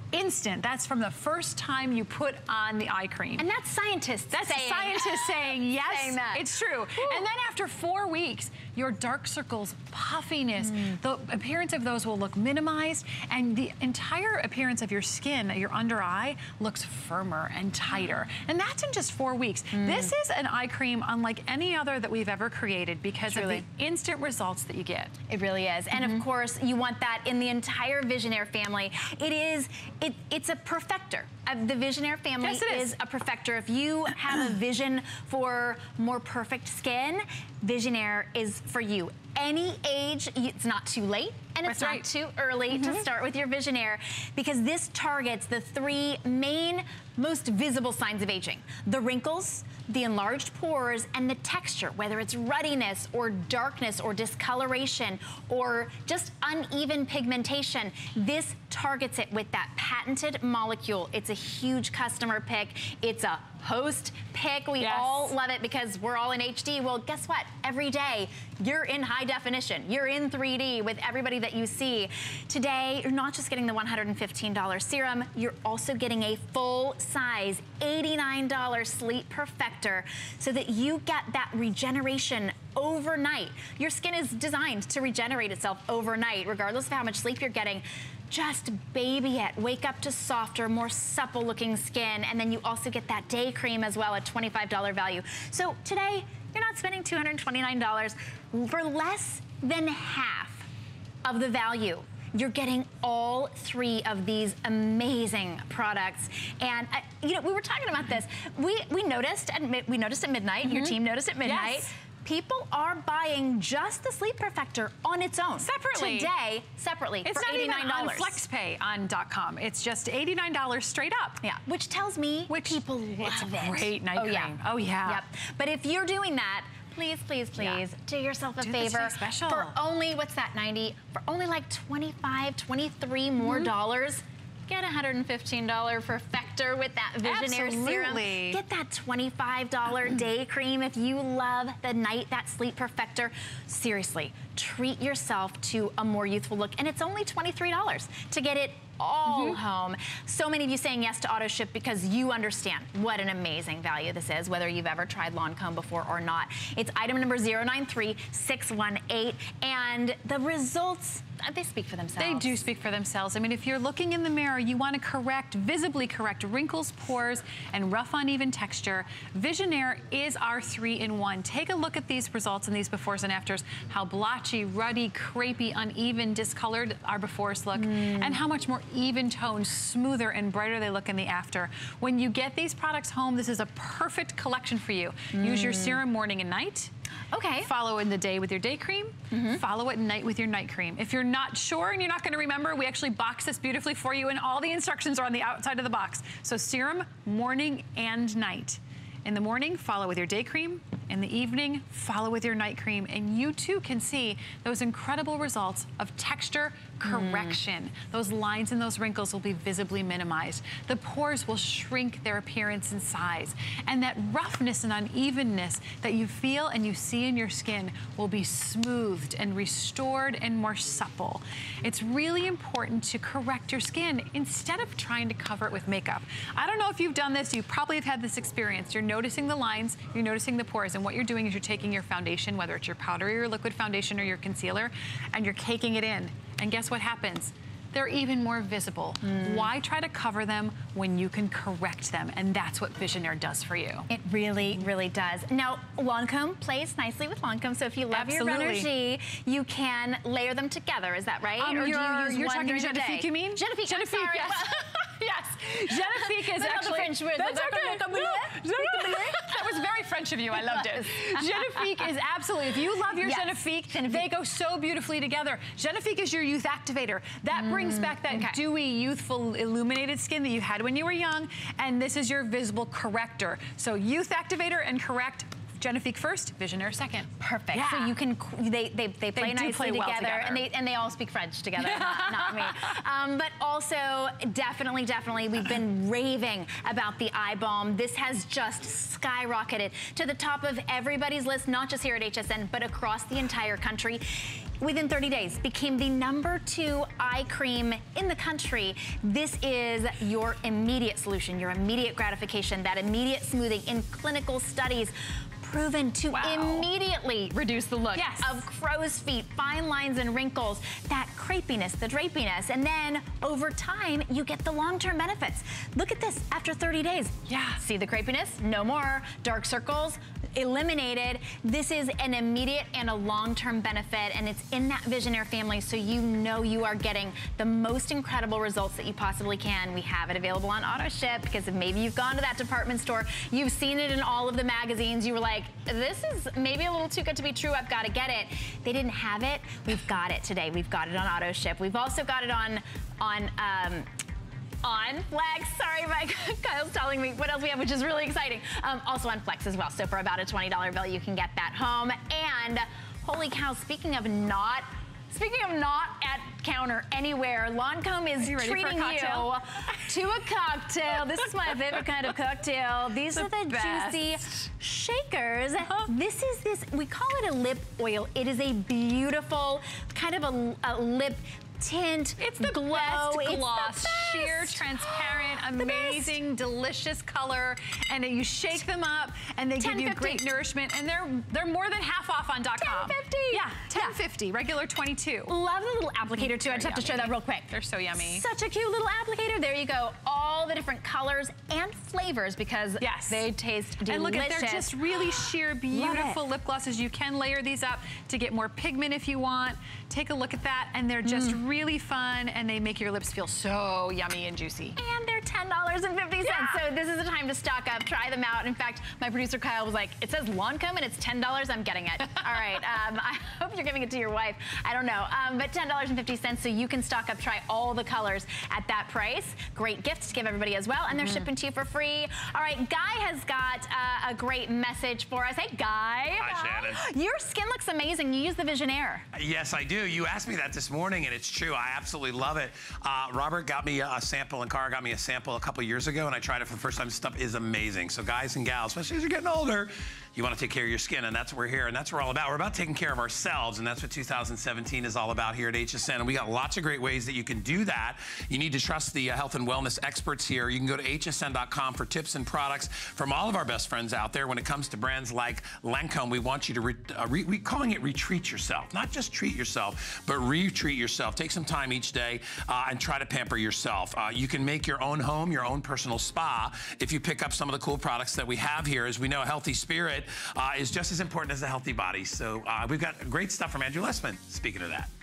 instant. That's from the first time you put on the eye cream. And that's scientists That's saying. scientists saying, yes, saying that. it's true. Woo. And then after four weeks, your dark circles, puffiness, mm. the appearance of those will look minimized, and the entire appearance of your skin, your under eye, looks firmer and tighter. And that's in just four weeks. Mm. This is an eye cream unlike any other that we've ever created because Truly. of the instant results that you get. It really is. And mm-hmm. of course, you want that in the entire Visionaire family. It is, it, it's a perfector. Uh, the Visionaire family yes, is. is a perfector. If you have a vision for more perfect skin, Visionaire is for you. Any age, it's not too late, and it's That's not right. too early mm-hmm. to start with your Visionaire, because this targets the three main, most visible signs of aging: the wrinkles, the enlarged pores, and the texture, whether it's ruddiness or darkness or discoloration or just uneven pigmentation. This targets it with that patented molecule. It's a huge customer pick. It's a host pick. We yes. all love it because we're all in H D. Well, guess what? Every day, you're in high definition. You're in three D with everybody that you see. Today, you're not just getting the one hundred fifteen dollar serum, you're also getting a full-size eighty-nine dollar Sleep Perfector so that you get that regeneration overnight. Your skin is designed to regenerate itself overnight, regardless of how much sleep you're getting. Just baby it. Wake up to softer, more supple looking skin. And then you also get that day cream as well at twenty-five dollar value. So today, you're not spending two hundred twenty-nine dollars. For less than half of the value, you're getting all three of these amazing products. And uh, you know, we were talking about this. We we noticed at we noticed at midnight. Mm-hmm. Your team noticed at midnight. Yes. People are buying just the Sleep Perfector on its own. Separately. Today, separately, it's for eighty-nine dollars. It's not even on FlexPay on dot com. It's just eighty-nine dollars straight up. Yeah, which tells me which people love it's a it. Great night oh, cream. Yeah. Oh, yeah. Yep. But if you're doing that, please, please, please, yeah. do yourself a do favor. This special. For only, what's that, ninety? For only like twenty-five, twenty-three more mm-hmm. dollars, get a one hundred fifteen dollar Perfector with that Visionaire serum. Get that twenty-five dollar day cream if you love the night, that Sleep Perfector. Seriously, treat yourself to a more youthful look. And it's only twenty-three dollars to get it all mm-hmm. home. So many of you saying yes to auto ship because you understand what an amazing value this is, whether you've ever tried Lancome before or not. It's item number zero nine three six one eight, and the results, they speak for themselves. They do speak for themselves. I mean, if you're looking in the mirror, you want to correct, visibly correct wrinkles, pores, and rough, uneven texture. Visionaire is our three in one. Take a look at these results and these befores and afters, how blotchy, ruddy, crepey, uneven, discolored our befores look, mm. and how much more even toned, smoother, and brighter they look in the after. When you get these products home, this is a perfect collection for you. Mm. Use your serum morning and night. Okay. Follow in the day with your day cream. Mm-hmm. Follow at night with your night cream. If you're not sure and you're not going to remember, we actually box this beautifully for you, and all the instructions are on the outside of the box. So serum, morning and night. In the morning, follow with your day cream. In the evening, follow with your night cream. And you too can see those incredible results of texture correction. Mm. Those lines and those wrinkles will be visibly minimized. The pores will shrink their appearance and size. And that roughness and unevenness that you feel and you see in your skin will be smoothed and restored and more supple. It's really important to correct your skin instead of trying to cover it with makeup. I don't know if you've done this, you probably have had this experience. You're noticing the lines, you're noticing the pores, and what you're doing is you're taking your foundation, whether it's your powder or your liquid foundation or your concealer, and you're caking it in. And guess what happens? They're even more visible. Mm. Why try to cover them when you can correct them? And that's what Visionaire does for you. It really, really does. Now, Lancome plays nicely with Lancome, so if you love Absolutely. your Renergie, you can layer them together. Is that right? Um, or do you use you're one talking during the day? Genifique, you mean? Genifique, Genifique, I'm sorry. yes. Yes, Genifique is actually, French word. that's okay. That was very French of you, I loved it. Genifique is absolutely, if you love your yes. Genifique, Genifique, they go so beautifully together. Genifique is your youth activator. That mm, brings back that okay. dewy, youthful, illuminated skin that you had when you were young, and this is your visible corrector. So youth activator and correct, Genifique first, Visionaire second. Perfect. Yeah. So you can, they they, they play They do nicely play well together, together. and they and they all speak French together, not, not me. Um, but also, definitely, definitely, we've been raving about the eye balm. This has just skyrocketed to the top of everybody's list, not just here at H S N, but across the entire country. Within thirty days, became the number two eye cream in the country. This is your immediate solution, your immediate gratification, that immediate smoothing in clinical studies, proven to Wow. immediately reduce the look Yes. of crow's feet, fine lines and wrinkles, that crepiness, the drapiness, and then over time, you get the long-term benefits. Look at this, after thirty days. Yeah. See the crepiness? No more. Dark circles? Eliminated. This is an immediate and a long-term benefit, and it's in that Visionaire family, so you know you are getting the most incredible results that you possibly can. We have it available on auto ship, because if maybe you've gone to that department store, you've seen it in all of the magazines, you were like, this is maybe a little too good to be true, I've got to get it. They didn't have it. We've got it today. We've got it on auto ship. We've also got it on, on, um, on Flex. Sorry, Mike. Kyle's telling me what else we have, which is really exciting. Um, also on Flex as well. So for about a twenty dollar bill, you can get that home. And holy cow, speaking of not, speaking of not at counter anywhere, Lancome is you ready for a treating you cocktail? to a cocktail. This is my favorite kind of cocktail. These The are the best. juicy shakers. This is this, we call it a lip oil. It is a beautiful kind of a, a lip tint. It's the glow. best It's the gloss, best. sheer, transparent, The amazing, delicious color, and you shake them up, and they give you ten fifty. great nourishment, and they're they're more than half off on dot com. ten fifty. Yeah, ten fifty, regular twenty-two. Love the little applicator too. I just have to show yummy. that real quick. They're so yummy. Such a cute little applicator. There you go. All the different colors and flavors, because Yes. they taste delicious. And look at, they're just really sheer, beautiful it. lip glosses. You can layer these up to get more pigment if you want. Take a look at that, and they're just Mm. really fun, and they make your lips feel so yummy and juicy. And they're ten dollars and fifty cents. Yeah. So this is the time to stock up, try them out. In fact, my producer Kyle was like, it says Lancome and it's ten dollars, I'm getting it. All right, um, I hope you're giving it to your wife. I don't know, um, but ten dollars and fifty cents, so you can stock up, try all the colors at that price. Great gift to give everybody as well, and they're Mm-hmm. shipping to you for free. All right, Guy has got uh, a great message for us. Hey, Guy. Hi, Shannon. Your skin looks amazing. You use the Visionaire. Yes, I do. You asked me that this morning, and it's true. I absolutely love it. Uh, Robert got me a sample, and Cara got me a sample a couple years ago, and I tried it for the first time. Stuff is amazing. So guys and gals, especially as you're getting older, you want to take care of your skin, and that's what we're here, and that's what we're all about. We're about taking care of ourselves, and that's what two thousand seventeen is all about here at H S N, and we got lots of great ways that you can do that. You need to trust the uh, health and wellness experts here. You can go to H S N dot com for tips and products from all of our best friends out there. When it comes to brands like Lancome, we want you to, re uh, re we calling it retreat yourself, not just treat yourself, but retreat yourself. Take some time each day uh, and try to pamper yourself. Uh, you can make your own home, your own personal spa, if you pick up some of the cool products that we have here. As we know, a healthy spirit uh, is just as important as a healthy body. So uh, we've got great stuff from Andrew Lessman, speaking of that.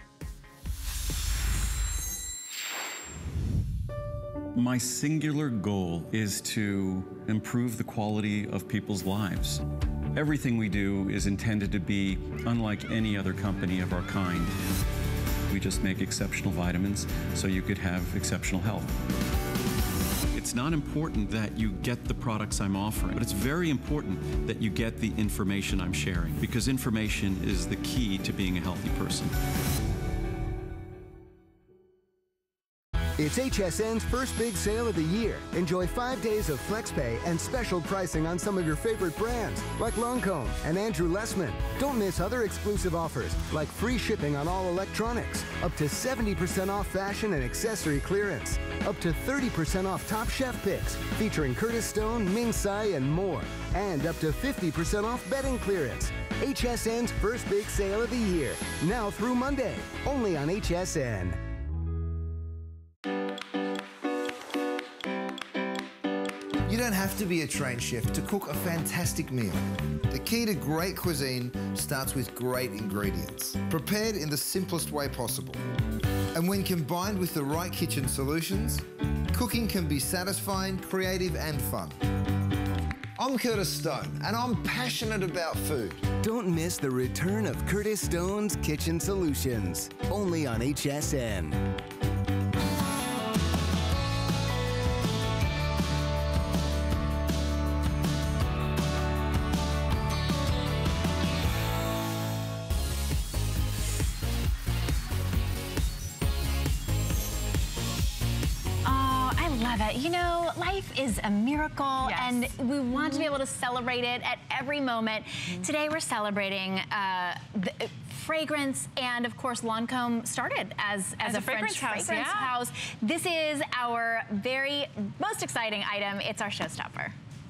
My singular goal is to improve the quality of people's lives. Everything we do is intended to be unlike any other company of our kind. We just make exceptional vitamins so you could have exceptional health. It's not important that you get the products I'm offering, but it's very important that you get the information I'm sharing, because information is the key to being a healthy person. It's H S N's first big sale of the year. Enjoy five days of FlexPay and special pricing on some of your favorite brands, like Lancome and Andrew Lessman. Don't miss other exclusive offers, like free shipping on all electronics, up to seventy percent off fashion and accessory clearance, up to thirty percent off Top Chef picks, featuring Curtis Stone, Ming Tsai, and more, and up to fifty percent off bedding clearance. H S N's first big sale of the year, now through Monday, only on H S N. You don't have to be a trained chef to cook a fantastic meal. The key to great cuisine starts with great ingredients, prepared in the simplest way possible. And when combined with the right kitchen solutions, cooking can be satisfying, creative, and fun. I'm Curtis Stone, and I'm passionate about food. Don't miss the return of Curtis Stone's Kitchen Solutions, only on H S N. you know, life is a miracle, Yes. and we want mm-hmm. to be able to celebrate it at every moment. Mm-hmm. Today we're celebrating uh, the, uh, fragrance, and of course Lancome started as, as, as a, a fragrance French house. fragrance Yeah. house. This is our very most exciting item. It's our showstopper.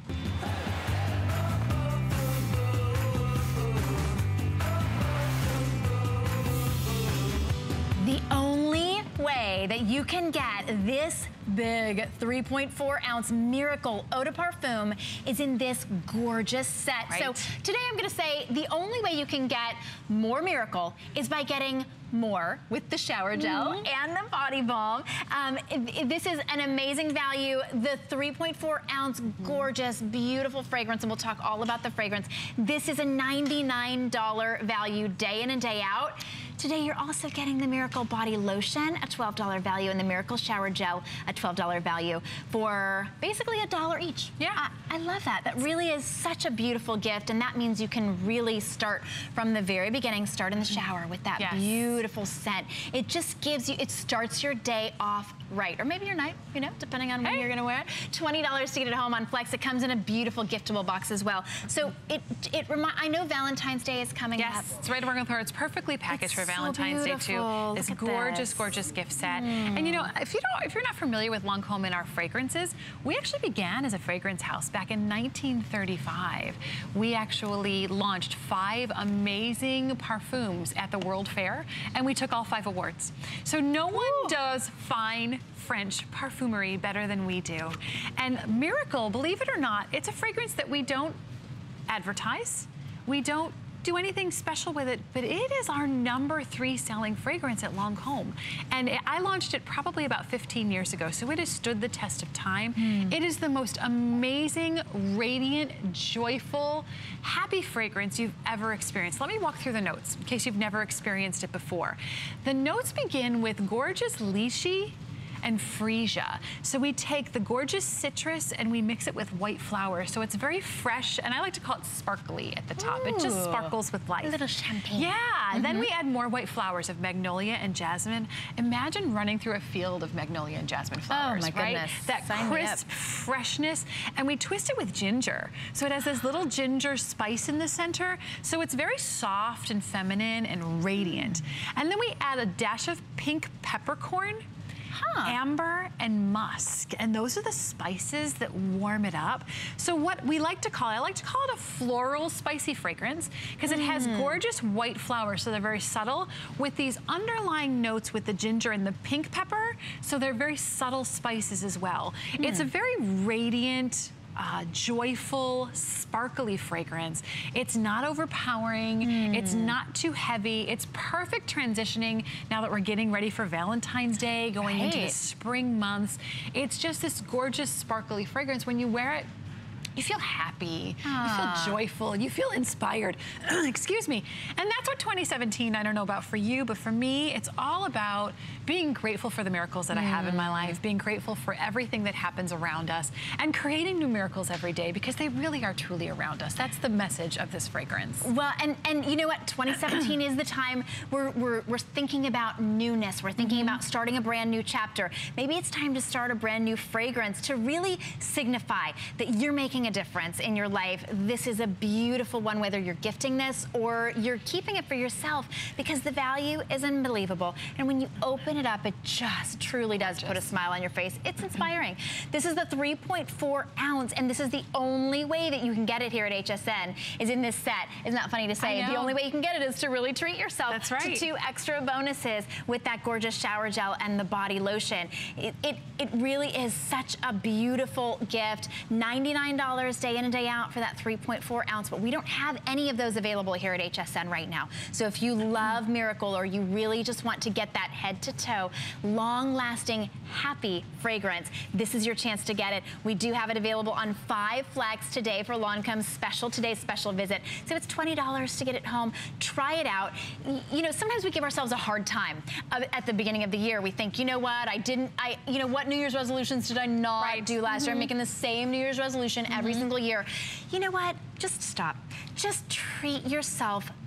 The only way that you can get this big three point four ounce Miracle Eau de Parfum is in this gorgeous set. Right. So today I'm gonna say the only way you can get more Miracle is by getting more with the shower gel mm-hmm. and the body balm. Um, it, it, this is an amazing value. The three point four ounce mm-hmm. gorgeous, beautiful fragrance, and we'll talk all about the fragrance. This is a ninety-nine dollar value day in and day out. Today you're also getting the Miracle Body Lotion, a twelve dollar value, and the Miracle Shower Gel, a twelve dollar value for basically a dollar each. Yeah. I, I love that. That really is such a beautiful gift, and that means you can really start from the very beginning, start in the shower with that yes. beautiful scent. It just gives you, it starts your day off right, or maybe your night, you know, depending on when hey. you're gonna wear it. twenty dollars to get it home on Flex. It comes in a beautiful giftable box as well. So it, it remind, I know Valentine's Day is coming yes, up. Yes, it's right around the corner. It's perfectly packaged It's for Valentine's so Day too. This gorgeous, this. gorgeous gift set. Mm. And you know, if you don't, if you're not familiar with Lancome and our fragrances, we actually began as a fragrance house back in nineteen thirty-five. We actually launched five amazing parfums at the World Fair, and we took all five awards. So no one Ooh. does fine French parfumery better than we do. And Miracle, believe it or not, it's a fragrance that we don't advertise. We don't do anything special with it, but it is our number three selling fragrance at Lancome. And it, I launched it probably about fifteen years ago, so it has stood the test of time. Mm. It is the most amazing, radiant, joyful, happy fragrance you've ever experienced. Let me walk through the notes in case you've never experienced it before. The notes begin with gorgeous lychee and freesia. So we take the gorgeous citrus and we mix it with white flowers. So it's very fresh, and I like to call it sparkly at the top. Ooh. It just sparkles with life. A little champagne. Yeah, Mm-hmm. Then we add more white flowers of magnolia and jasmine. Imagine running through a field of magnolia and jasmine flowers, oh my right? goodness. That Sign crisp freshness, and we twist it with ginger. So it has this little ginger spice in the center, so it's very soft and feminine and radiant. And then we add a dash of pink peppercorn, Huh. amber and musk, and those are the spices that warm it up. So what we like to call it, I like to call it a floral spicy fragrance, because mm. it has gorgeous white flowers, so they're very subtle, with these underlying notes with the ginger and the pink pepper, so they're very subtle spices as well. Mm. It's a very radiant, Uh, joyful, sparkly fragrance. It's not overpowering. Mm. It's not too heavy. It's perfect transitioning now that we're getting ready for Valentine's Day, going right. into the spring months. It's just this gorgeous, sparkly fragrance. When you wear it, you feel happy, ah. you feel joyful, you feel inspired, excuse me. And that's what twenty seventeen, I don't know about for you, but for me, it's all about being grateful for the miracles that mm. I have in my life, being grateful for everything that happens around us, and creating new miracles every day, because they really are truly around us. That's the message of this fragrance. Well, and, and you know what, twenty seventeen is the time we're, we're, we're thinking about newness, we're thinking mm-hmm. about starting a brand new chapter. Maybe it's time to start a brand new fragrance to really signify that you're making a difference in your life. This is a beautiful one, whether you're gifting this or you're keeping it for yourself, because the value is unbelievable. And when you open it up, it just truly does just. put a smile on your face. It's inspiring. This is the three point four ounce, and this is the only way that you can get it here at H S N is in this set. Isn't that funny to say? The only way you can get it is to really treat yourself. That's right. To two extra bonuses with that gorgeous shower gel and the body lotion. It, it, it really is such a beautiful gift. ninety-nine dollars day in and day out for that three point four ounce, but we don't have any of those available here at H S N right now. So if you love Miracle, or you really just want to get that head to toe, long-lasting, happy fragrance, this is your chance to get it. We do have it available on five flags today for Lancome's special, today's special visit. So it's twenty dollars to get it home. Try it out. You know, sometimes we give ourselves a hard time at the beginning of the year. We think, you know what, I didn't, I, you know, what New Year's resolutions did I not right. do last mm-hmm. year? I'm making the same New Year's resolution every mm-hmm. single year. You know what? Just stop. Just treat yourself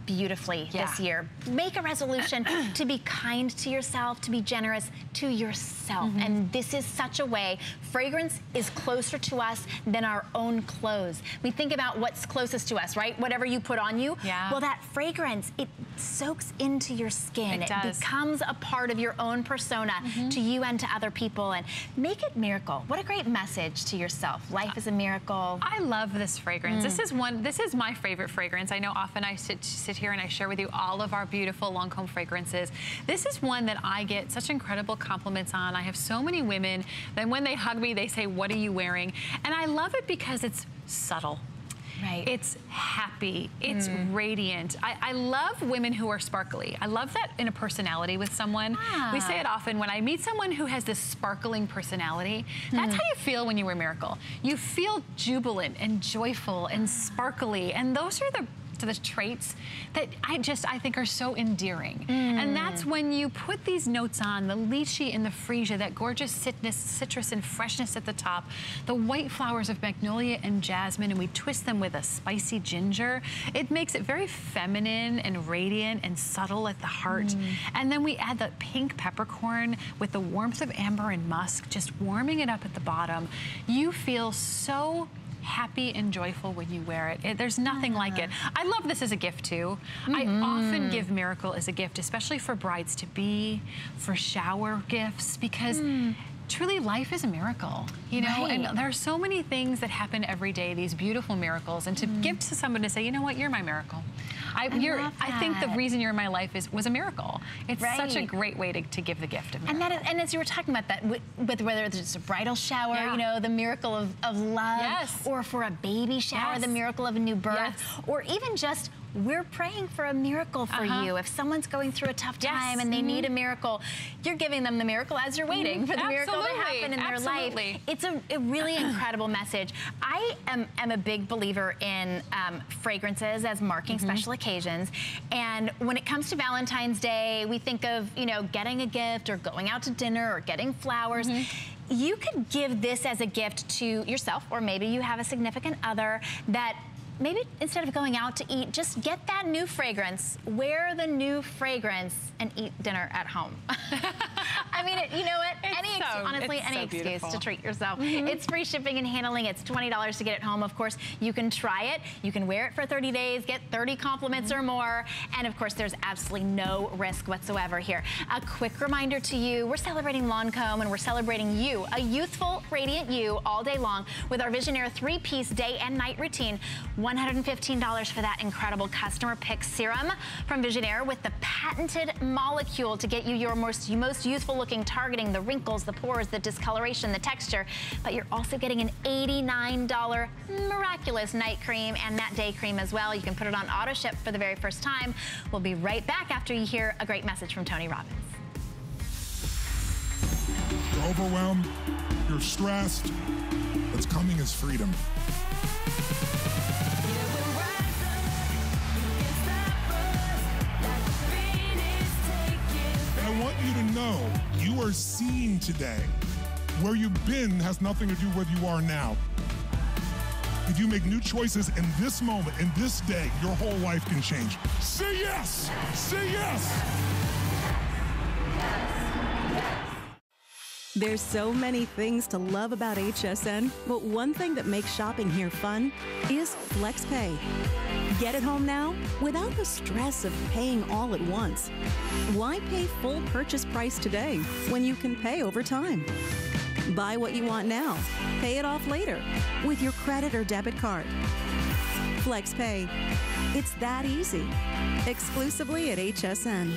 beautifully Yeah. this year. Make a resolution to be kind to yourself, to be generous to yourself. Mm-hmm. And this is such a way. Fragrance is closer to us than our own clothes. We think about what's closest to us, right? Whatever you put on you. Yeah. Well, that fragrance, it soaks into your skin. It It, does. becomes a part of your own persona, mm-hmm. to you and to other people. And make it miracle. What a great message to yourself. Life is a miracle. I love this fragrance. Mm. This is one, this is my favorite fragrance. I know often I sit, sit here and I share with you all of our beautiful Lancome fragrances. This is one that I get such incredible compliments on. I have so many women that when they hug me, they say, what are you wearing? And I love it because it's subtle. Right. It's happy. It's Mm. radiant. I, I love women who are sparkly. I love that in a personality with someone. Ah. We say it often, when I meet someone who has this sparkling personality, that's Mm. how you feel when you wear Miracle. You feel jubilant and joyful and sparkly, and those are the to the traits that I just, I think are so endearing. Mm. And that's when you put these notes on, the lychee and the freesia, that gorgeous citrus, citrus and freshness at the top, the white flowers of magnolia and jasmine, and we twist them with a spicy ginger. It makes it very feminine and radiant and subtle at the heart. Mm. And then we add the pink peppercorn with the warmth of amber and musk, just warming it up at the bottom. You feel so happy and joyful when you wear it. it there's nothing Ah. like it. I love this as a gift too. Mm-hmm. I often give Miracle as a gift, especially for brides to be, for shower gifts, because mm. truly life is a miracle, you know, Right. and there are so many things that happen every day, these beautiful miracles, and to mm. give to someone to say, you know what, you're my miracle. I, I you're, love I think the that. reason you're in my life is was a miracle. It's Right. such a great way to, to give the gift of miracle. And that is, and as you were talking about that, with, with whether it's a bridal shower, Yeah. you know, the miracle of, of love, Yes. or for a baby shower, Yes. the miracle of a new birth, Yes. or even just we're praying for a miracle for Uh-huh. you. If someone's going through a tough Yes. time and they Mhm. need a miracle, you're giving them the miracle as you're waiting Mhm. for the miracle to Absolutely. happen in their Absolutely. life. It's a, a really incredible message. I am, am a big believer in um, fragrances as marking Mm-hmm. special occasions. And when it comes to Valentine's Day, we think of, you know, getting a gift or going out to dinner or getting flowers. Mm-hmm. You could give this as a gift to yourself, or maybe you have a significant other that maybe instead of going out to eat, just get that new fragrance, wear the new fragrance, and eat dinner at home. I mean, it, you know what? It's Any ex- so- honestly, it's any so excuse beautiful. to treat yourself. Mm-hmm. It's free shipping and handling. It's twenty dollars to get it home. Of course, you can try it. You can wear it for thirty days, get thirty compliments mm-hmm. or more. And of course, there's absolutely no risk whatsoever here. A quick reminder to you, we're celebrating Lancome, and we're celebrating you, a youthful, radiant you, all day long with our Visionaire three-piece day and night routine. one hundred fifteen dollars for that incredible customer pick serum from Visionaire with the patented molecule to get you your most, most youthful looking, targeting the wrinkles, the pores, the discoloration, the texture. But you're also getting an eighty-nine dollar miraculous night cream and that day cream as well. You can put it on auto ship for the very first time. We'll be right back after you hear a great message from Tony Robbins. You're overwhelmed, you're stressed. What's coming is freedom. And I want you to know you are seen today. Where you've been has nothing to do with where you are now. If you make new choices in this moment, in this day, your whole life can change. Say yes! Say yes! There's so many things to love about H S N, but one thing that makes shopping here fun is FlexPay. Get it home now without the stress of paying all at once. Why pay full purchase price today when you can pay over time? Buy what you want now, pay it off later with your credit or debit card. FlexPay. It's that easy. Exclusively at H S N.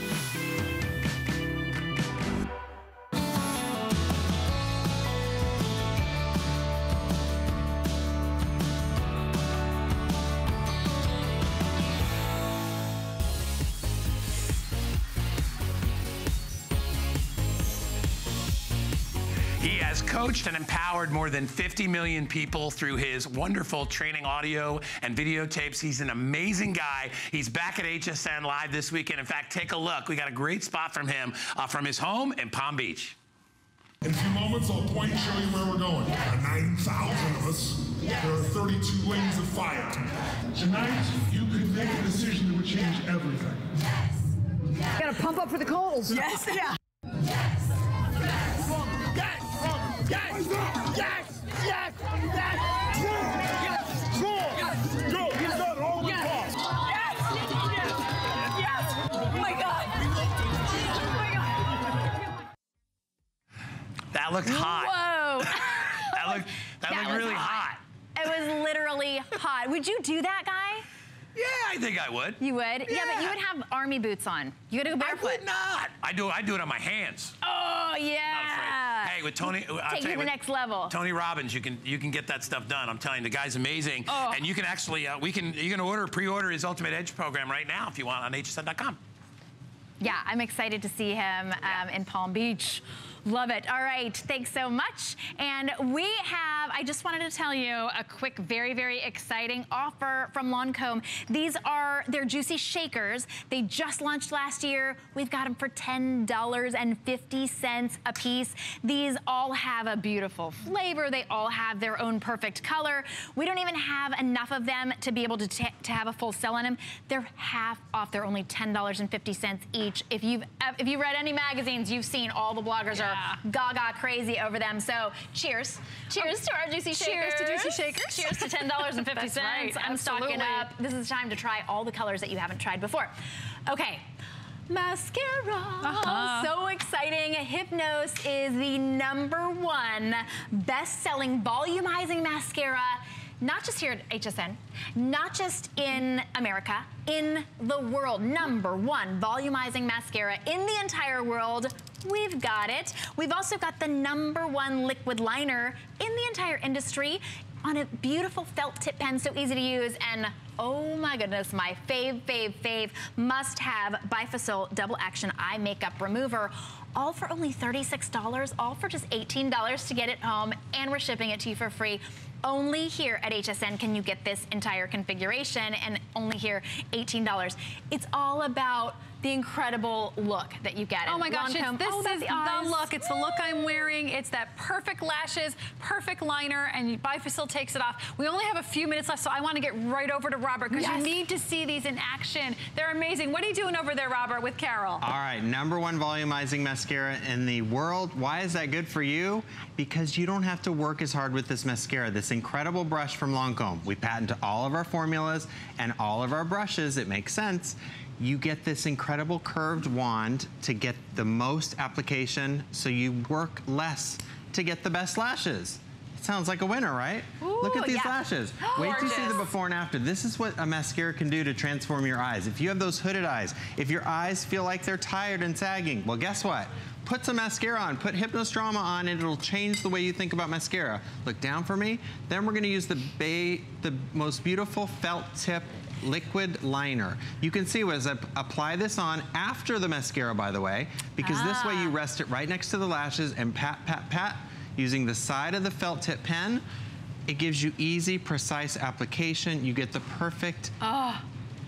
He has coached and empowered more than fifty million people through his wonderful training audio and videotapes. He's an amazing guy. He's back at H S N Live this weekend. In fact, take a look. We got a great spot from him uh, from his home in Palm Beach. In a few moments, I'll point and show you where we're going. There are nine thousand of us. Yes. There are thirty-two lanes of fire. Tonight, you could make a decision that would change everything. Yes. Yes. Gotta pump up for the coals. Yes. Yeah. Yes. Yes. Yes. Yes. Yes. Yes. Yes. Go! Go! He's got it all the Yes. cost. Yes. Yes. Yes. Oh my God. Oh my God. That looked hot. Whoa. that looked, that That looked was really hot. hot. It was literally hot. Would you do that, guy? Yeah, I think I would. You would? Yeah, Yeah. but you would have army boots on. You gotta go barefoot. I would not. I do. I do it on my hands. Oh yeah. Not afraid. Hey, with Tony, I'll Take tell you to you the what, next level. Tony Robbins, you can you can get that stuff done. I'm telling you, the guy's amazing. Oh. And you can actually uh, we can you can order pre-order his Ultimate Edge program right now if you want on H S N dot com. Yeah, I'm excited to see him um, in Palm Beach. Love it. All right, thanks so much. And we have, I just wanted to tell you a quick, very, very exciting offer from Lancome. These are their juicy shakers. They just launched last year. We've got them for ten dollars and fifty cents a piece. These all have a beautiful flavor. They all have their own perfect color. We don't even have enough of them to be able to, t to have a full sell on them. They're half off. They're only ten dollars and fifty cents each. If you've, if you've read any magazines, you've seen all the bloggers yeah. are gaga crazy over them. So cheers. Cheers um, to our juicy shakers. Cheers to juicy shakers. Cheers to ten dollars and fifty cents. Right, I'm absolutely. stocking up. This is the time to try all the colors that you haven't tried before. Okay. Mascara. Uh-huh. So exciting. Hypnos is the number one best-selling volumizing mascara, not just here at H S N, not just in America, in the world. Number one volumizing mascara in the entire world. We've got it. We've also got the number one liquid liner in the entire industry on a beautiful felt tip pen, so easy to use. And oh my goodness, my fave, fave, fave must have Bifacil Double Action Eye Makeup Remover. All for only thirty-six dollars, all for just eighteen dollars to get it home, and we're shipping it to you for free. Only here at H S N can you get this entire configuration, and only here, eighteen dollars. It's all about the incredible look that you get. Oh my gosh, it's, this oh, is the, the look. It's the look I'm wearing. It's that perfect lashes, perfect liner, and Bifacil takes it off. We only have a few minutes left, so I want to get right over to Robert because yes. you need to see these in action. They're amazing. What are you doing over there, Robert, with Carol? All right, number one volumizing mascara in the world. Why is that good for you? Because you don't have to work as hard with this mascara. This incredible brush from Lancome. We patent all of our formulas and all of our brushes. It makes sense. You get this incredible curved wand to get the most application, so you work less to get the best lashes. It sounds like a winner, right? Ooh, look at these yeah. lashes. Wait to see the before and after. This is what a mascara can do to transform your eyes. If you have those hooded eyes, if your eyes feel like they're tired and sagging, well, guess what? Put some mascara on, put Hypnos on, and it'll change the way you think about mascara. Look down for me. Then we're gonna use the, ba the most beautiful felt tip liquid liner. You can see as I apply this on after the mascara, by the way, because ah. this way you rest it right next to the lashes and pat, pat, pat, using the side of the felt tip pen. It gives you easy, precise application. You get the perfect oh.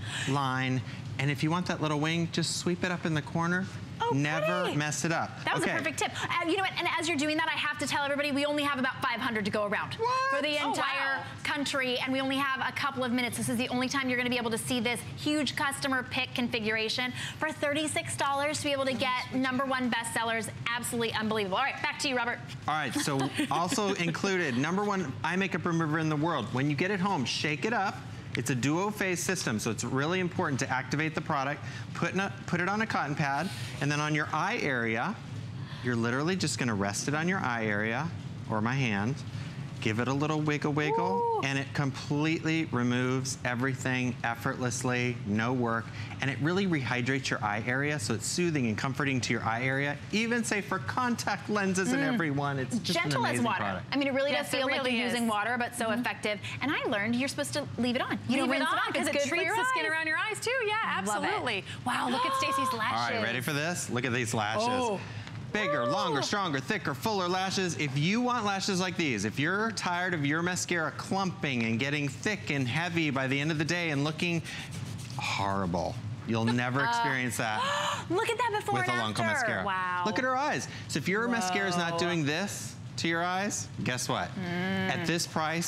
line. And if you want that little wing, just sweep it up in the corner. Oh, never pretty. mess it up. That was okay. a perfect tip. Uh, you know what, and as you're doing that, I have to tell everybody we only have about five hundred to go around what? for the entire oh, wow. country, and we only have a couple of minutes. This is the only time you're gonna be able to see this huge customer pick configuration for thirty-six dollars to be able to get number one bestsellers. Absolutely unbelievable. All right, back to you, Robert. All right, so also included, number one eye makeup remover in the world. When you get it home, shake it up. It's a duo phase system, so it's really important to activate the product, put, a, put it on a cotton pad, and then on your eye area, you're literally just gonna rest it on your eye area, or my hand, give it a little wiggle wiggle, Ooh. and it completely removes everything effortlessly, no work, and it really rehydrates your eye area, so it's soothing and comforting to your eye area, even say for contact lenses mm. and everyone. It's just gentle an amazing as water. product. I mean, it really yes, does feel really like you're is. using water, but so mm-hmm. effective. And I learned you're supposed to leave it on. You leave don't rinse it on because it good treats for your the eyes. skin around your eyes too. Yeah, absolutely. Wow, look at Stacey's lashes. All right, ready for this? Look at these lashes. Oh. Bigger, Ooh. longer, stronger, thicker, fuller lashes. If you want lashes like these, if you're tired of your mascara clumping and getting thick and heavy by the end of the day and looking horrible, you'll never experience that. Look at that before with and a after. Lancome mascara. Wow. Look at her eyes. So if your Whoa. mascara is not doing this to your eyes, guess what? Mm. At this price,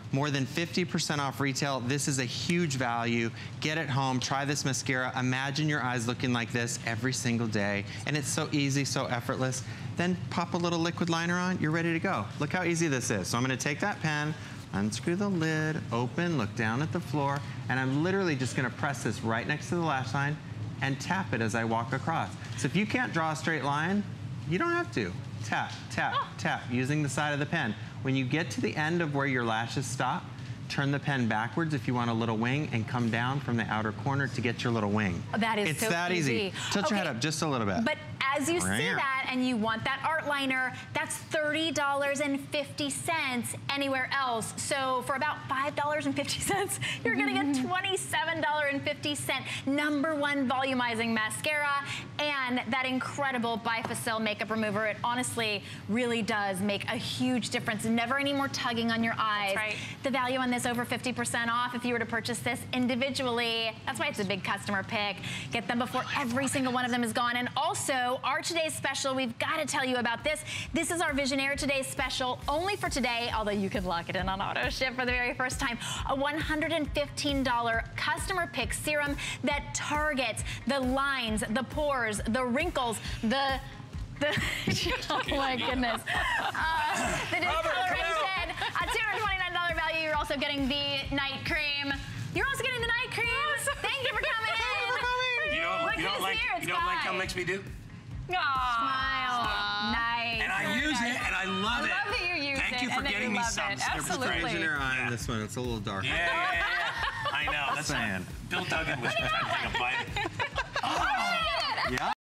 More than fifty percent off retail. This is a huge value. Get it home, try this mascara. Imagine your eyes looking like this every single day. And it's so easy, so effortless. Then pop a little liquid liner on, you're ready to go. Look how easy this is. So I'm gonna take that pen, unscrew the lid, open, look down at the floor, and I'm literally just gonna press this right next to the lash line and tap it as I walk across. So if you can't draw a straight line, you don't have to. Tap, tap, oh. tap, using the side of the pen. When you get to the end of where your lashes stop, turn the pen backwards if you want a little wing and come down from the outer corner to get your little wing. That is it's so that easy. easy. Tilt okay. your head up just a little bit. But as you see that and you want that art liner, that's thirty dollars and fifty cents anywhere else. So for about five dollars and fifty cents, you're getting a twenty-seven dollars and fifty cents number one volumizing mascara and that incredible Bifacil makeup remover. It honestly really does make a huge difference. Never any more tugging on your eyes. That's right. The value on this over fifty percent off if you were to purchase this individually. That's why it's a big customer pick. Get them before every single one of them is gone. And also, our today's special, we've got to tell you about this. This is our Visionaire Today's special only for today, although you can lock it in on auto ship for the very first time. A one hundred fifteen dollar customer pick serum that targets the lines, the pores, the wrinkles, the The, oh my goodness. Uh, the discoloration, a two hundred twenty-nine dollar value. You're also getting the night cream. You're also getting the night cream. Thank you for coming in. You know, Look you know, who's like, here. It's you know what Guy. Lancome makes me do? Smile. Nice. And I use it, and I love it. I love that you use Thank it you for and that getting you me love some. it. They're Absolutely. Raising her eye Yeah. on this one, it's a little darker. Yeah, yeah, yeah. I know. That's Saying. Bill Duggan was trying to take a bite. Oh. Yeah.